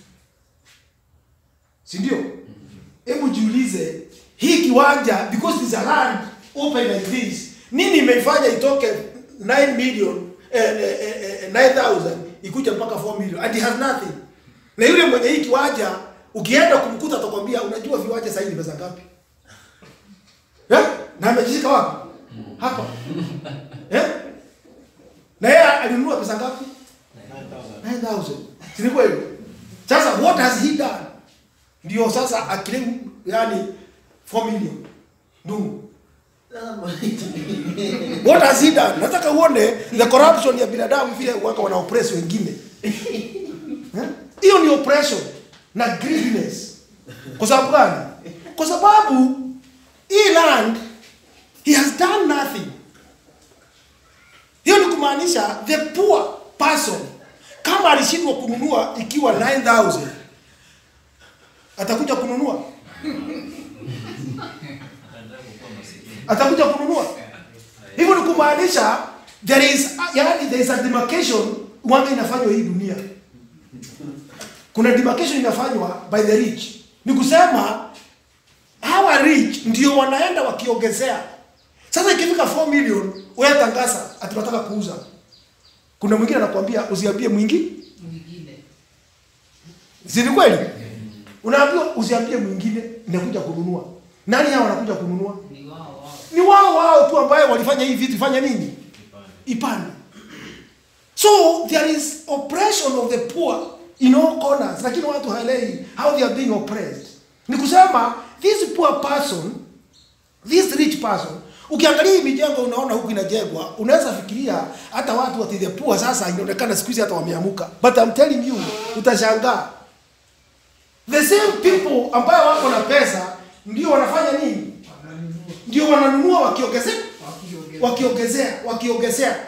Si ndio? Hebu jiulize hii kiwanja because it's a land open like this. Nini imeifanya itoke nine million eh, eh, eh, nine thousand ikuja mpaka four million and it has nothing. Na yule mwenye hii kiwanja ukienda kumkuta atakwambia unajua viwanja sasa hivi pesa ngapi? Eh? Na amejishika wapi? Hapa. Eh? Na yeye alinunua pesa ngapi? nine thousand. Si ni kweli? Sasa what has he done? Ndio sasa akilemu yani four million. Ndio. What has he done? Nataka uone the corruption ya binadamu vile wako wana oppress wengine. Hiyo ni oppression na greediness. Kwa sababu gani? Kwa sababu hii land he has done nothing. Hiyo ni kumaanisha the poor person kama alishindwa kununua ikiwa nine thousand atakuja kununua atakuja kununua hivyo ni kumaanisha there is yani there is a demarcation wanga inafanywa hii dunia. Kuna demarcation inafanywa by the rich. Ni kusema hawa rich ndio wanaenda wakiongezea. Sasa ikifika four million wewe tangaza atunataka kuuza. Kuna mwingine anakuambia usiambie mwingi mwingine. Si ni kweli? Unaambiwa usiambie mwingine inakuja kununua. Nani hao wanakuja kununua? Ni wao wao. Ni wao wao tu ambao walifanya hii vitu fanya nini? Ipande. So there is oppression of the poor in all corners. Lakini watu haelewi how they are being oppressed. Ni kusema this poor person, this rich person, ukiangalia hii mijengo unaona huku inajengwa, unaweza fikiria hata watu wa the poor sasa inaonekana siku hizi hata wameamuka. But I'm telling you, utashangaa. The same people ambao wako na pesa ndio wanafanya nini? Ndio wananunua wakiongezea, wakiongezea, wakiongezea.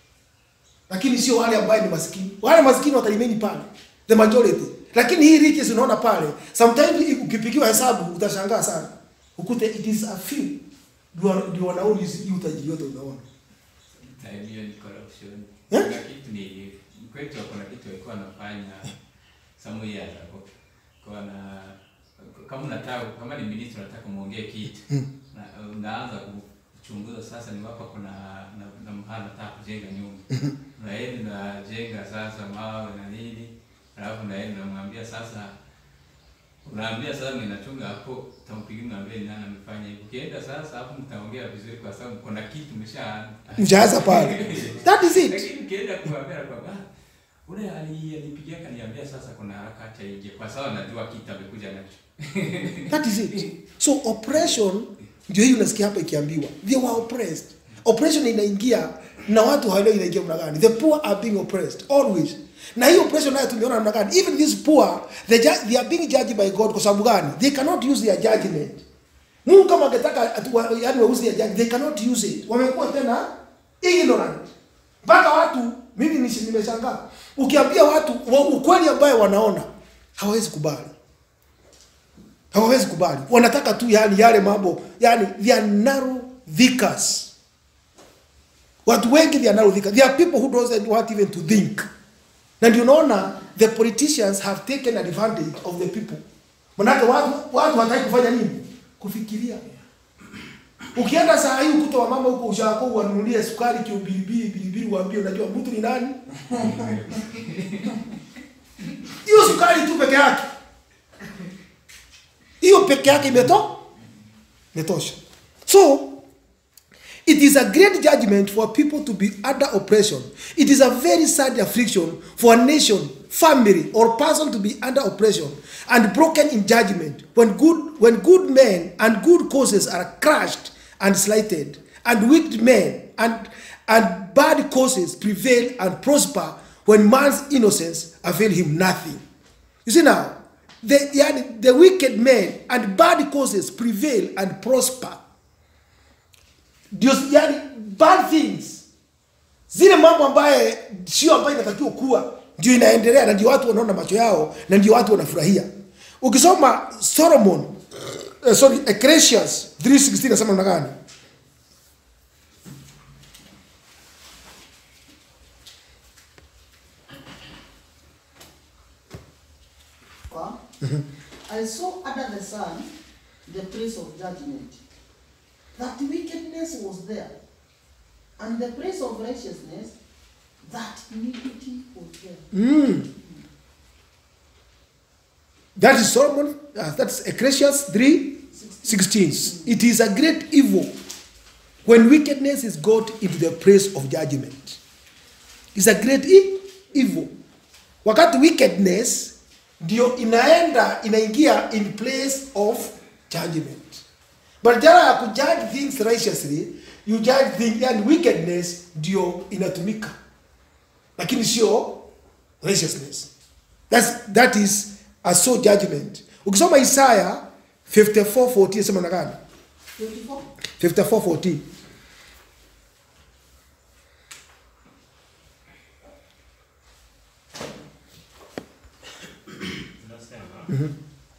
Lakini sio wale ambao ni maskini. Wale maskini watalimeni pale. The majority. Lakini hii riches unaona pale, sometimes ukipigiwa hesabu utashangaa sana. Ukute it is a few. Ndio wanaona hii utajiri yote unaona. Na hiyo ni corruption. Yeah? Kuna kitu ni kwetu kuna kitu walikuwa wanafanya somewhere hapo. Kwa na kama unataka kama ni minister unataka muongee kitu. Hmm. Na unaanza kuchunguza sasa ni wapi kuna na, na mahali nataka kujenga nyumba. Hmm. Na yeye anajenga sasa mawe na nini. Alafu na yeye anamwambia sasa unaambia sasa ninachunga hapo tampigia mwambie ni nani amefanya hivyo. Ukienda sasa hapo mtaongea vizuri kwa sababu kuna kitu umesha mjaza pale. That is it. Lakini ukienda kuambia kwamba ule alipigia kaniambia sasa kuna harakati inje kwa sababu najua kitu amekuja nacho. That is it. So oppression ndio hiyo unasikia hapa ikiambiwa. They were oppressed. Oppression inaingia na watu hawaelewi inaingia mna gani. The poor are being oppressed always. Na hiyo oppression nayo tumeona namna gani? Even these poor, they, they are being judged by God kwa sababu gani? They cannot use their judgment. Mungu kama angetaka yani wauze their judgment, they cannot use it. Wamekuwa tena ignorant. Mpaka watu mimi nimeshangaa. Ukiambia watu ukweli ambao wanaona hawawezi kubali. Hawawezi kubali. Wanataka tu yani yale mambo, yani they are narrow thinkers. Watu wengi they are narrow thinkers. There are people who don't want even to think. Na ndio unaona the politicians have taken advantage of the people. Manake watu watu hataki kufanya nini? Kufikiria. Ukienda saa hii ukuta wa mama huko ushako uanunulie sukari kio bilibili bilibili uambie unajua mtu ni nani? Hiyo sukari tu peke yake. Hiyo peke yake imeto? Imetosha. So It is a great judgment for people to be under oppression. It is a very sad affliction for a nation, family, or person to be under oppression and broken in judgment when good, when good men and good causes are crushed and slighted, and wicked men and, and bad causes prevail and prosper when man's innocence avail him nothing. You see now, the, yeah, the wicked men and bad causes prevail and prosper. Dios, yani bad things, zile mambo ambaye sio ambaye inatakiwa kuwa, ndio inaendelea na ndio watu wanaona macho yao na ndio watu wanafurahia. Ukisoma Solomon, uh, sorry, Ecclesiastes three sixteen nasema namna gani? I saw under the sun the place of judgment, that wickedness was there, and the place of righteousness, that iniquity was there. Mm. That is Solomon, uh, that's Ecclesiastes three sixteen. It is a great evil when wickedness is got into the place of judgment. It's a great e evil. Wakati wickedness ndio inaenda inaingia in place of judgment. But jara ya kujudge things righteously, you judge things, and wickedness ndio inatumika, lakini sio righteousness. That's, that is a so judgment. Ukisoma Isaiah fifty-four fourteen sema na gani? fifty-four fourteen. Mm-hmm.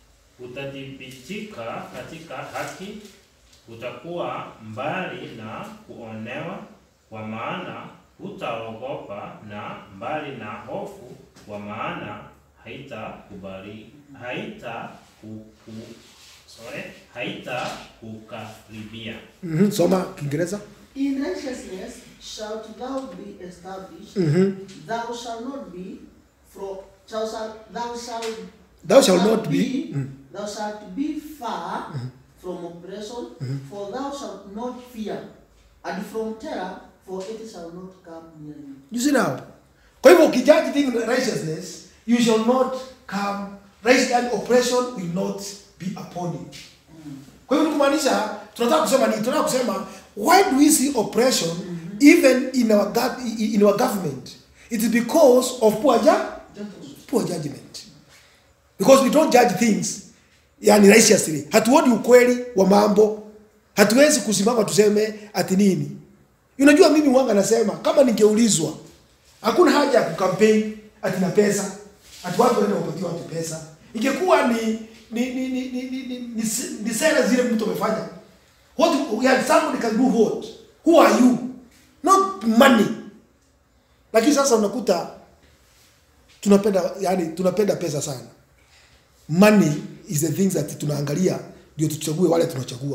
Utadhibitika katika haki, utakuwa mbali na kuonewa, kwa maana hutaogopa, na mbali na hofu, kwa maana haitakubali haita kuku sorry haita kukaribia. Mhm, soma Kiingereza. In righteousness shalt thou be established. Mhm. Thou shalt not be from thou shalt thou shalt Thou shalt not be, mm. thou shalt be far mm. from oppression, mm. for thou shalt not fear, and from terror, for it shall not come near you. You see now? Kwa hivyo ukijudge things righteousness, you shall not come, right, and oppression will not be upon you. Mm. Kwa hivyo kumaanisha tunataka kusema ni tunataka kusema why do we see oppression mm -hmm. even in our in our government? It is because of poor judgment. Poor judgment. Because we don't judge things yani righteously. Hatuoni ukweli wa mambo. Hatuwezi kusimama tuseme ati nini. Unajua mimi wanga nasema kama ningeulizwa hakuna haja ya kukampeni ati na pesa. Ati watu wanaenda kupatia watu pesa. Ingekuwa ni ni ni ni ni ni, ni, ni, ni sera zile mtu amefanya. What we had somebody can do what? Who are you? Not money. Lakini sasa unakuta tunapenda yani tunapenda pesa sana. Money is the things that tunaangalia ndio tuchague wale tunachagua.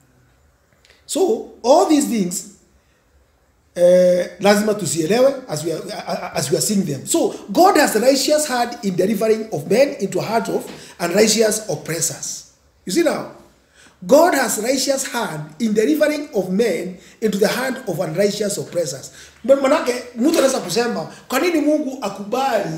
So all these things uh, lazima tusielewe as we are, as we are seeing them. So God has a righteous hand in delivering of men into a heart of unrighteous oppressors. You see now, God has righteous hand in delivering of men into the hand of unrighteous oppressors. But manake mtu anaweza kusema kwa nini Mungu akubali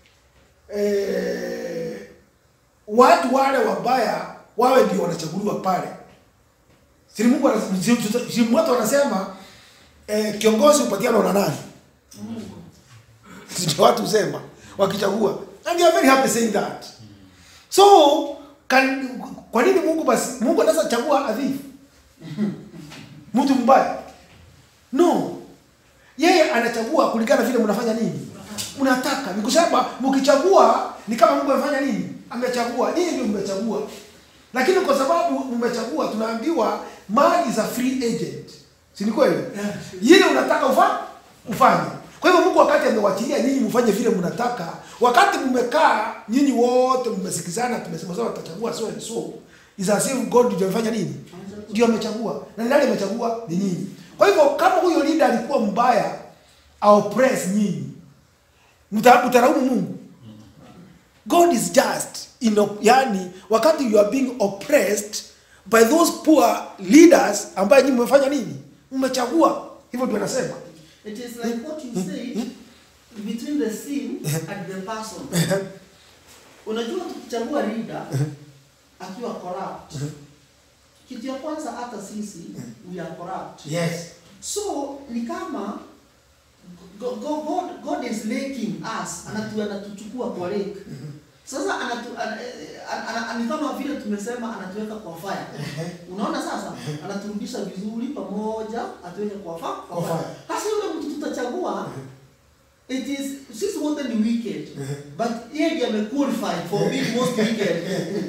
eh, watu wale wabaya wawe ndio wanachaguliwa pale? Si Mungu si watu wanasema eh, kiongozi upatiana na nani? Mungu. Sio watu usema wakichagua. And they are very happy saying that. So kan, kwa nini Mungu basi Mungu anaweza chagua adhifu? Mtu mbaya? No. Yeye anachagua kulingana vile mnafanya nini? Mnataka. Ni kusema mkichagua ni kama Mungu amefanya nini? Amechagua. Ninyi ndio mmechagua. Lakini kwa sababu mmechagua tunaambiwa man is a free agent. Si ni kweli? Yeye unataka ufanye ufanye. Kwa hivyo Mungu wakati amewachilia nyinyi mfanye vile mnataka, wakati mmekaa nyinyi wote mmesikizana tumesema sawa tutachagua so and so. Is as if God ndio amefanya nini? Ndio amechagua. Na nani amechagua? Ni nyinyi. Kwa hivyo kama huyo leader alikuwa mbaya, au oppress nyinyi, mtaraumu Mungu. God is just in yani wakati you are being oppressed by those poor leaders ambaye nyinyi mmefanya nini? Umechagua. Hivyo ndio anasema. It is like what you said between the sin and the person. Unajua tukichagua leader akiwa corrupt. Kitu ya kwanza hata sisi we are corrupt. Yes. So ni kama God, God, God is making us, anatu anatuchukua kwa lake. Sasa anatu an, an, an, an, kama vile tumesema anatuweka kwa fire. Unaona sasa anaturudisha vizuri pamoja, atuweke kwa fire. Kwa fire. Sasa yule mtu tutachagua, it is sisi wote ni wicked, but yeye ndiye amequalified for being most wicked.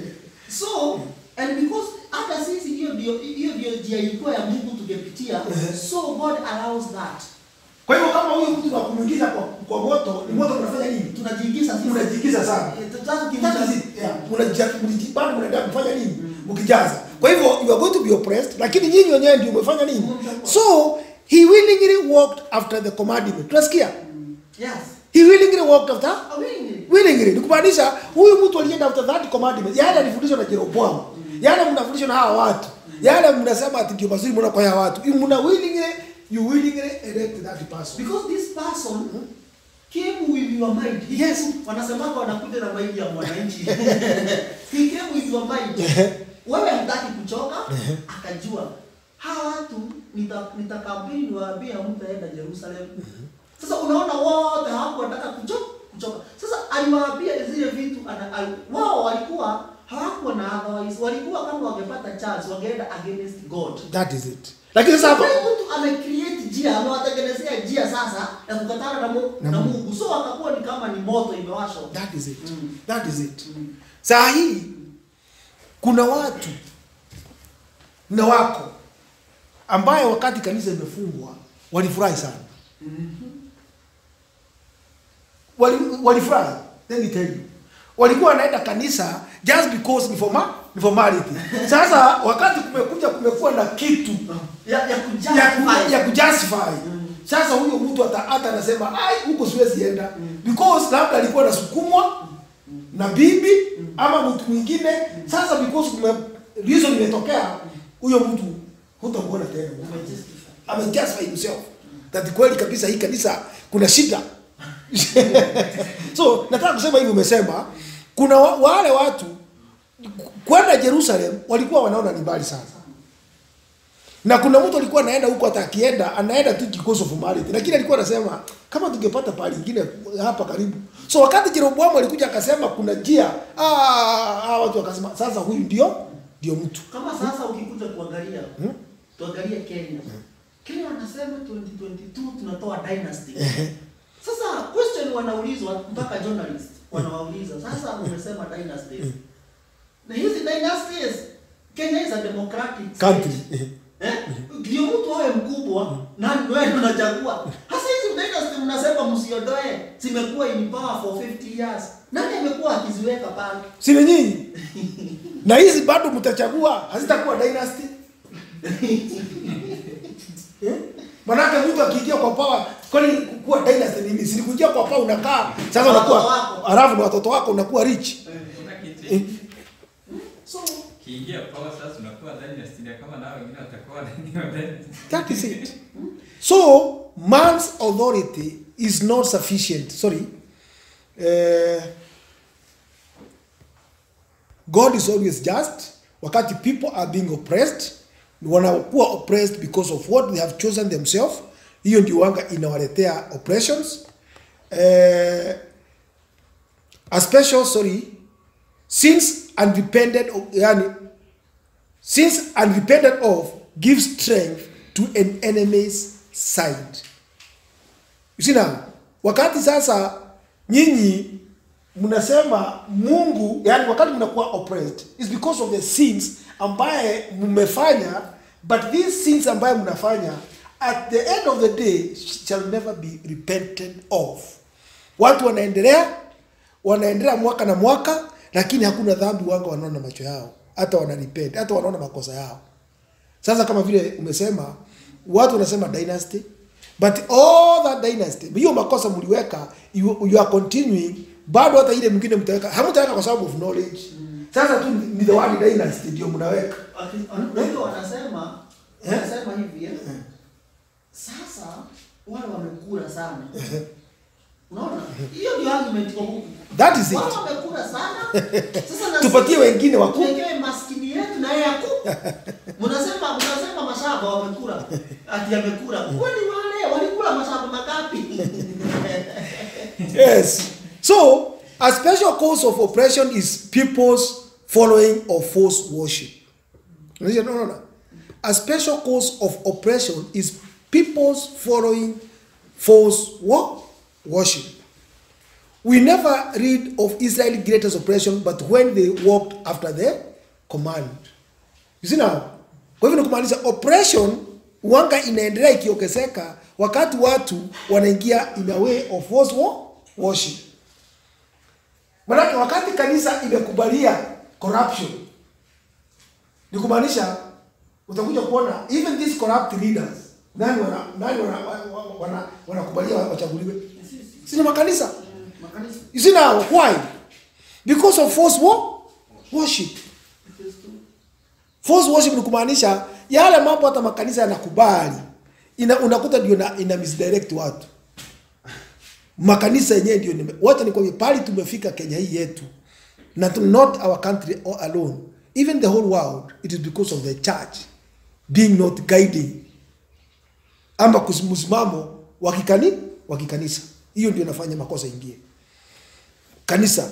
So and because hata sisi hiyo ndio hiyo ndio njia ilikuwa ya Mungu tungepitia, so God allows that. Kwa hivyo kama huyu mtu tunakumuingiza kwa kwa moto, ni moto tunafanya nini? Tunajiingiza sisi. Tunajiingiza sana. Tutaki kijaza. Unajibana mnaenda kufanya nini? Mkijaza. Kwa hivyo you are going to be oppressed, lakini nyinyi wenyewe ndio umefanya nini? So he willingly walked after the commandment. Tunasikia? Yes. He willingly walked after? Willingly. Willingly. Nikumaanisha huyu mtu alienda after that commandment. Yale alifundishwa na Jeroboam. Yale mnafundishwa na hawa watu. Yale mnasema ati ndio mazuri mna kwa hawa watu. Mna willingly you willingly elect that person. Because this person hmm? came with your mind. He yes. Wanasema wanakuja na mind ya mwananchi. He came with your mind. Wewe hutaki kuchoka, akajua. Hawa watu nitakaambia niwaambie mtaenda Jerusalem. Sasa unaona wote hapo wanataka kuchoka, kuchoka. Sasa aliwaambia zile vitu wao walikuwa hawakuwa na otherwise, walikuwa kama wangepata chance wangeenda against God. That is it. Lakini sasa hapa mtu amecreate njia, amewatengenezea njia sasa ya kukatana na Mungu na Mungu. So akakuwa ni kama ni moto imewashwa. That is it. Mm. That is it. Mm. Saa hii kuna watu na wako ambaye wakati kanisa imefungwa walifurahi sana. Mm-hmm. Wali walifurahi. Let me tell you. Walikuwa wanaenda kanisa just because ni forma, ni formality. Sasa wakati kumekuja kumekuwa na kitu ya ya kujustify ya kujustify. Mm. Sasa huyo mtu hata hata anasema ai huko siwezi enda mm. because labda alikuwa anasukumwa mm. na bibi mm. ama mtu mwingine mm. Sasa because kume reason imetokea huyo mtu hutamuona tena. Amejustify himself that kweli kabisa hii kanisa kuna shida. So nataka kusema hivi, umesema kuna wale watu kwenda Jerusalem walikuwa wanaona ni mbali sana. Na kuna mtu alikuwa anaenda huko atakienda, anaenda tu because of formality. Lakini alikuwa anasema kama tungepata pale nyingine hapa karibu. So wakati Jeroboam alikuja akasema kuna njia, ah, ah watu wakasema sasa huyu ndio ndio mtu. Kama sasa ukikuja kuangalia, hmm? Tuangalie Kenya. Hmm. Kenya wanasema twenty twenty-two tunatoa dynasty. Sasa question wanaulizwa mpaka journalist wanawauliza. Sasa umesema dynasty. Na hizi dynasties Kenya is a democratic country. Eh? Ndio mtu awe mkubwa na wewe unachagua. Hasa hizi dynasty mnasema msiondoe, zimekuwa in power for fifty years. Nani amekuwa akiziweka pale? Si nyinyi. Na hizi bado mtachagua, hazitakuwa dynasty. Eh? Manake mtu akiingia kwa power, kwani kuwa dynasty nini? Si kuingia kwa power unakaa, sasa unakuwa alafu na watoto wako unakuwa rich. Eh. So kiingia power sasa unakuwa dynasty kama nao wengine watakuwa nani. That is it. So man's authority is not sufficient. Sorry. Uh, God is always just. Wakati people are being oppressed, wanakuwa oppressed because of what they have chosen themselves. Hiyo ndio wanga inawaletea oppressions. Uh, a special, sorry, since unrepented of, yani, since unrepented of gives strength to an enemy's side. You see now, wakati sasa nyinyi mnasema Mungu, yani wakati mnakuwa oppressed is because of the sins ambaye mmefanya, but these sins ambaye mnafanya at the end of the day shall never be repented of. Watu wanaendelea wanaendelea mwaka na mwaka, lakini hakuna dhambi wanga wanaona macho yao, hata wanarepent, hata wanaona makosa yao. Sasa kama vile umesema watu wanasema dynasty, but all that dynasty, hiyo makosa mliweka, you, you are continuing, bado hata ile mwingine mtaweka, hamtaweka kwa sababu of knowledge. Sasa tu ni the word dynasty ndio mnaweka. Ndio wanasema wanasema hivi eh. Sasa wale wamekula sana. Unaona? Hiyo ndio argument kwa huku. That is it. Wale wamekula sana. Sasa na Tupatie wengine waku. Tuwekee maskini yetu na yeye aku. Mnasema mnasema mashamba wamekula. Ati amekula. Kwani wale walikula mashamba mangapi? Yes. So, a special cause of oppression is people's following of false worship. No, no, no. A special cause of oppression is people's following false what? Worship. We never read of Israel's greatest oppression, but when they walked after the command. You see now? Kwa hivyo kumaanisha oppression wanga inaendelea ikiongezeka wakati watu wanaingia in a way of false worship. Maana wakati kanisa imekubalia corruption, ni kumaanisha utakuja kuona even these corrupt leaders nani wana nani wana wana wanakubalia wachaguliwe? Si makanisa. Makanisa. You see now why? Because of false worship. False worship ni kumaanisha yale mambo hata makanisa yanakubali. Ina unakuta ndio ina, ina misdirect watu. Makanisa yenyewe ndio wote ni kwa pali tumefika Kenya hii yetu. Not, not our country all alone. Even the whole world, it is because of the church being not guiding. Amba kusimamo wakikani wakikanisa. Hiyo ndio inafanya makosa ingie. Kanisa.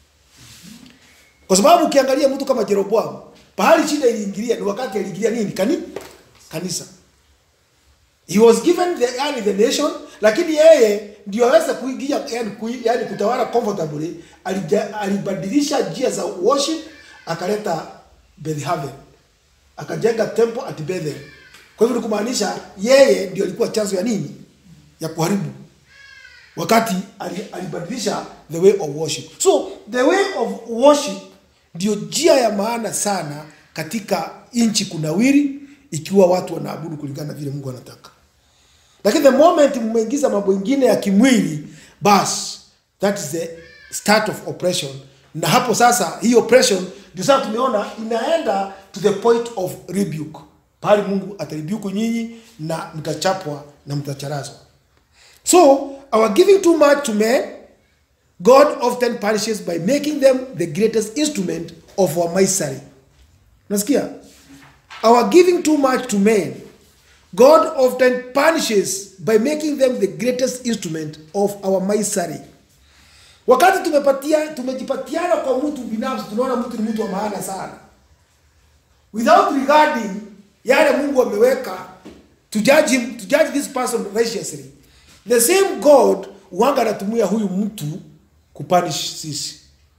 Kwa sababu ukiangalia mtu kama Jeroboam, pahali shida iliingilia ni wakati aliingilia nini? Kani? Kanisa. He was given the yani the nation, lakini yeye ndio aweza kuingia yani, yani kutawala comfortably, alibadilisha njia za worship, akaleta Bethlehem. Akajenga temple at Bethel. Kwa hivyo kumaanisha yeye ndio alikuwa chanzo ya nini? Ya kuharibu. Wakati alibadilisha the way of worship. So the way of worship ndio njia ya maana sana katika inchi kunawiri ikiwa watu wanaabudu kulingana na vile Mungu anataka. Lakini the moment mmeingiza mambo mengine ya kimwili, bas that is the start of oppression. Na hapo sasa hii oppression ndio sasa tumeona inaenda to the point of rebuke. Pale Mungu ataribuku nyinyi na mtachapwa na mtacharazwa. So, our giving too much to men, God often punishes by making them the greatest instrument of our misery. Nasikia? Our giving too much to men, God often punishes by making them the greatest instrument of our misery. Wakati tumepatia tumejipatiana kwa mtu binafsi, tunaona mtu ni mtu wa maana sana. Without regarding yale Mungu ameweka to judge him, to judge this person righteously. The same God wanga anatumia huyu mtu kupunish sisi.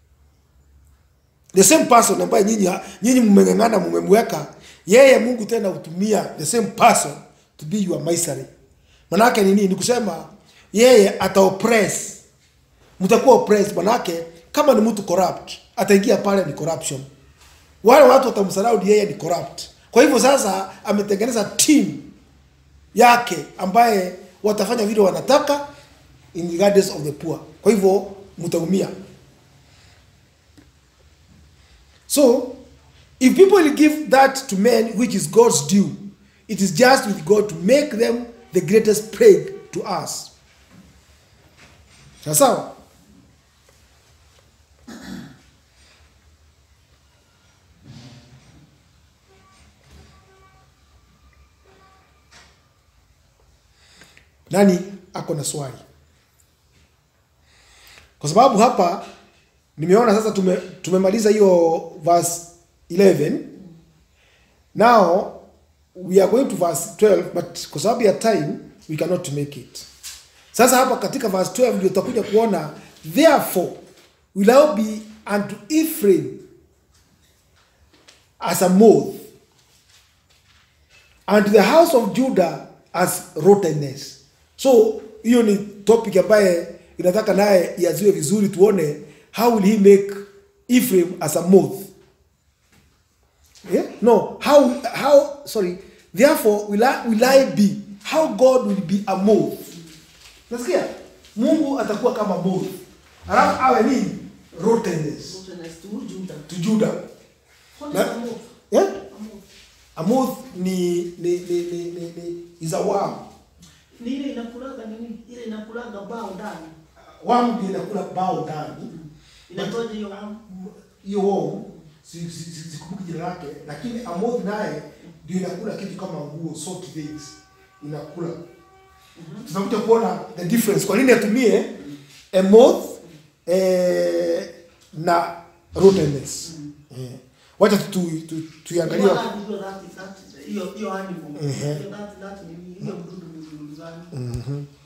The same person ambaye nyinyi nyinyi mmengangana mmemweka, yeye Mungu tena utumia the same person to be your misery. Manake ni nini? Ni kusema yeye ata oppress. Mtakuwa oppressed manake kama ni mtu corrupt, ataingia pale ni corruption. Wale watu watamsalaudi yeye ni corrupt. Kwa hivyo sasa ametengeneza team yake ambaye watafanya vile wanataka in the gardens of the poor. Kwa hivyo mtaumia. So if people will give that to men which is God's due, it is just with God to make them the greatest plague to us. Sasa nani ako na swali? Kwa sababu hapa nimeona sasa tume, tumemaliza hiyo verse eleven. Now we are going to verse twelve, but kwa sababu ya time we cannot make it. Sasa hapa katika verse twelve ndio tutakuja kuona therefore will I be unto Ephraim as a moth, and to the house of Judah as rottenness. So hiyo ni topic ambaye inataka naye iaziwe vizuri tuone how will he make Ephraim as a moth. Yeah? No, how how sorry, therefore will I, will I be, how God will be a moth. Nasikia? Mungu atakuwa kama moth. Alafu awe nini? Rottenness. Rottenness to Judah. To Judah. What is a moth? Yeah? A moth. A moth ni ni ni ni ni, ni is a worm. Ni ile inakulaga nini? Ile inakulaga bao ndani. Worm ndio inakula bao ndani. Inatoja hiyo worm. Hiyo worm si si si, si kumbuki jina lake, lakini a moth naye ndio inakula kitu kama nguo, soft things. Inakula. Mm-hmm. Tunakuja kuona the difference. Kwa nini atumie a moth eh, na rottenness? Mm-hmm. Eh. Wacha tu tu tuangalie. Hiyo hiyo animal. Hiyo that that ni hiyo mdudu mdudu gani? Mhm.